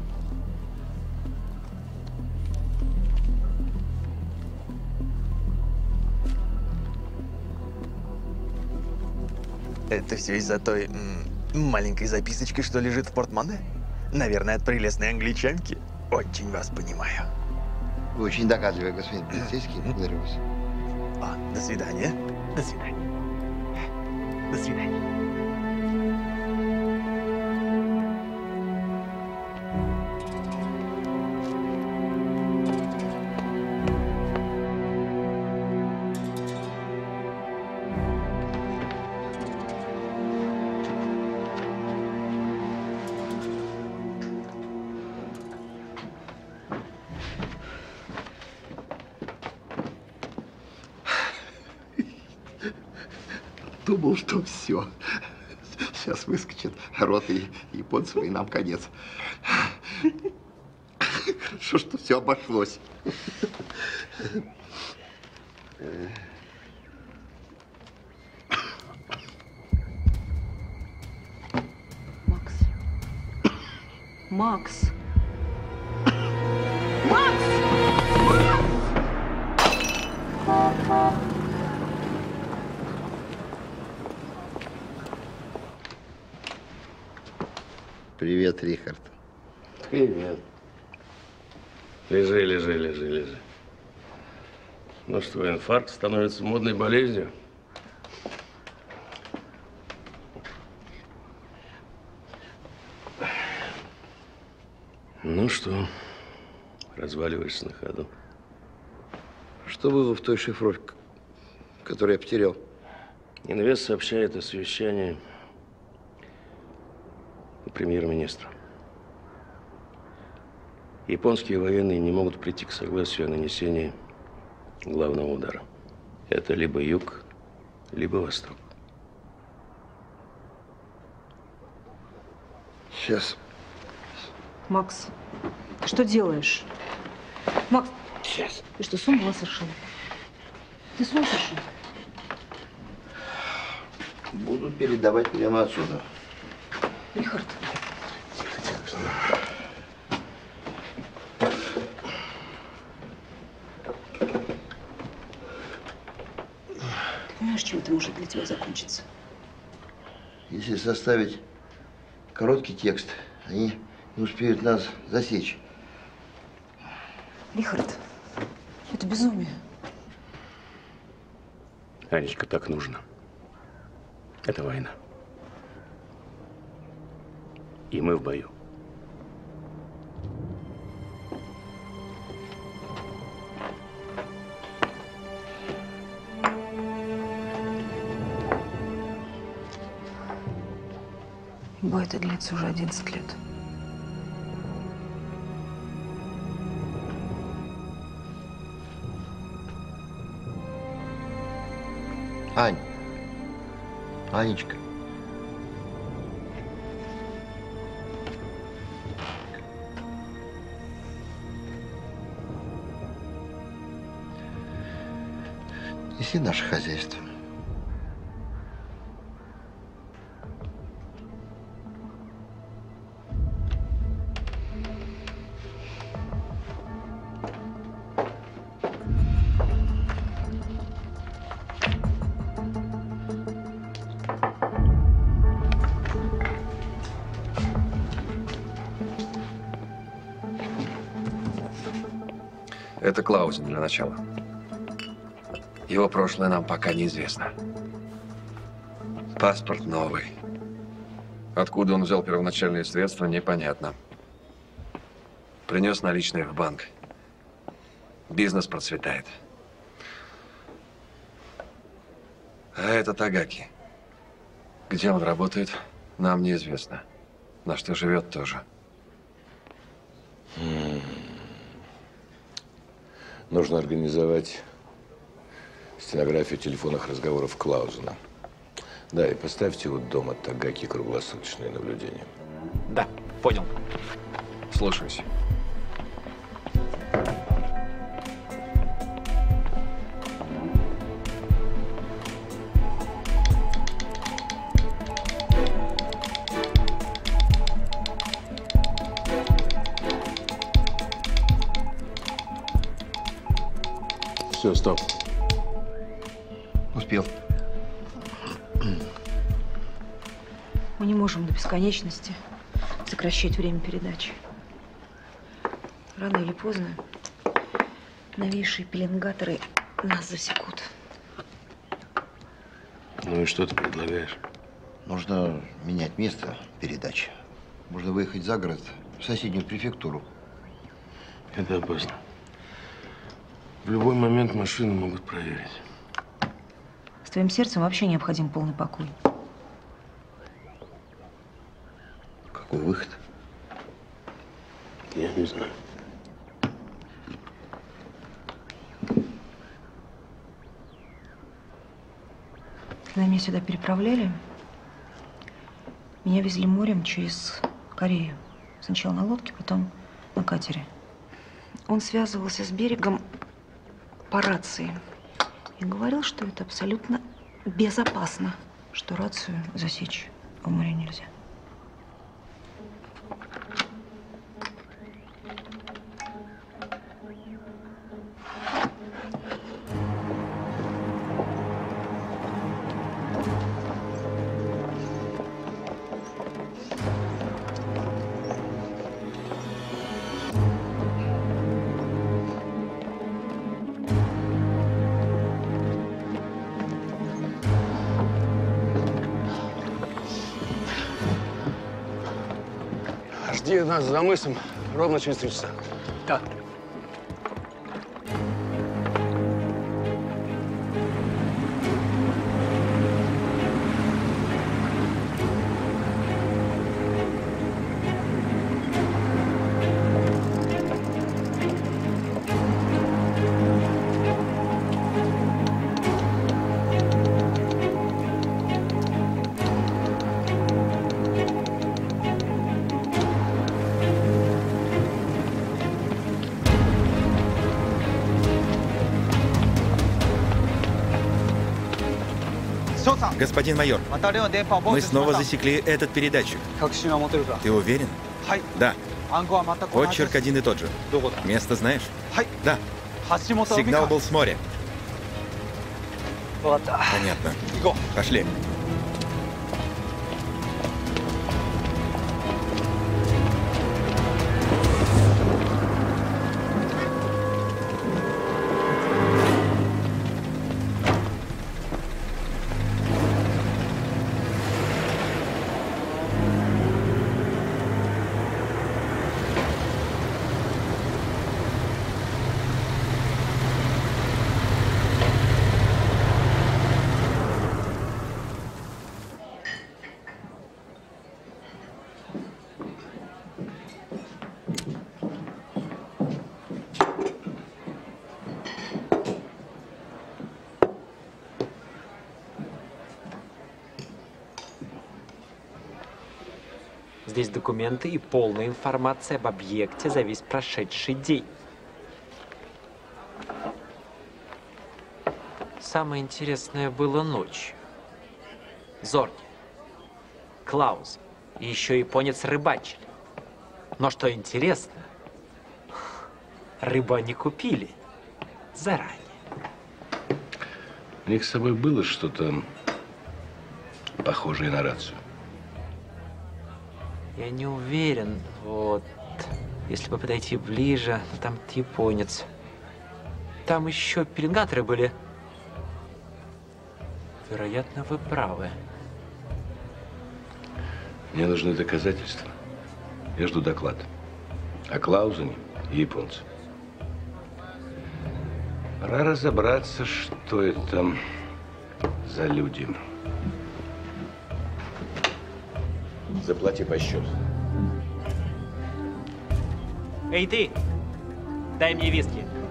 Это все из-за той м, маленькой записочки, что лежит в портмоне? Наверное, от прелестной англичанки. Очень вас понимаю. Вы очень догадливый, господин полицейский. Благодарю вас. А, до свидания. До свидания. До свидания. Думал, что все. Сейчас выскочат роты японцев, и нам конец. Хорошо, что все обошлось. Макс. Макс. Макс! Привет, Рихард. Привет. Лежи, лежи, лежи, лежи. Ну что, инфаркт становится модной болезнью? Ну что, разваливаешься на ходу? Что было в той шифровке, которую я потерял? Инвест сообщает о совещании у премьер-министра. Японские военные не могут прийти к согласию о нанесении главного удара. Это либо юг, либо восток. Сейчас. Макс, ты что делаешь? Макс, сейчас. Ты что, с ума сошел? Ты с ума сошел? Буду передавать прямо отсюда. Рихард. Ты понимаешь, чем это может для тебя закончиться? Если составить короткий текст, они не успеют нас засечь. Рихард, это безумие. Анечка, так нужно. Это война. И мы в бою. Бой это длится уже одиннадцать лет. Ань, Анечка. Неси наше хозяйство. Это Клаузен для начала. Его прошлое нам пока неизвестно. Паспорт новый. Откуда он взял первоначальные средства, непонятно. Принес наличные в банк. Бизнес процветает. А это Тагаки. Где он работает, нам неизвестно. На что живет тоже. М-м. Нужно организовать стенографию телефонных разговоров Клаузена. Да, и поставьте у дома Тагаки круглосуточное наблюдение. Да, понял. Слушаюсь. Все, стоп. Успел. Мы не можем до бесконечности сокращать время передачи. Рано или поздно новейшие пеленгаторы нас засекут. Ну и что ты предлагаешь? Нужно менять место передачи. Можно выехать за город, в соседнюю префектуру. Это опасно. В любой момент машину могут проверить. С твоим сердцем вообще необходим полный покой. Какой выход? Я не знаю. Когда меня сюда переправляли, меня везли морем через Корею. Сначала на лодке, потом на катере. Он связывался с берегом по рации и говорил, что это абсолютно безопасно, что рацию засечь в море нельзя. Жди нас за мысом ровно через три часа. Да. Господин майор, мы снова засекли этот передатчик. Ты уверен? Да. Почерк один и тот же. Место знаешь? Да. Сигнал был с моря. Понятно. Пошли. Здесь документы и полная информация об объекте за весь прошедший день. Самое интересное было ночью. Зорни, Клаус и еще японец рыбачили. Но что интересно, рыбу они купили заранее. У них с собой было что-то похожее на рацию? Я не уверен, вот, если бы подойти ближе, там японец. Там еще пеленгаторы были. Вероятно, вы правы. Мне нужны доказательства. Я жду доклад. А Клаузене – японцы. Пора разобраться, что это там за люди. Заплати по счету. Эй, ты! Дай мне виски.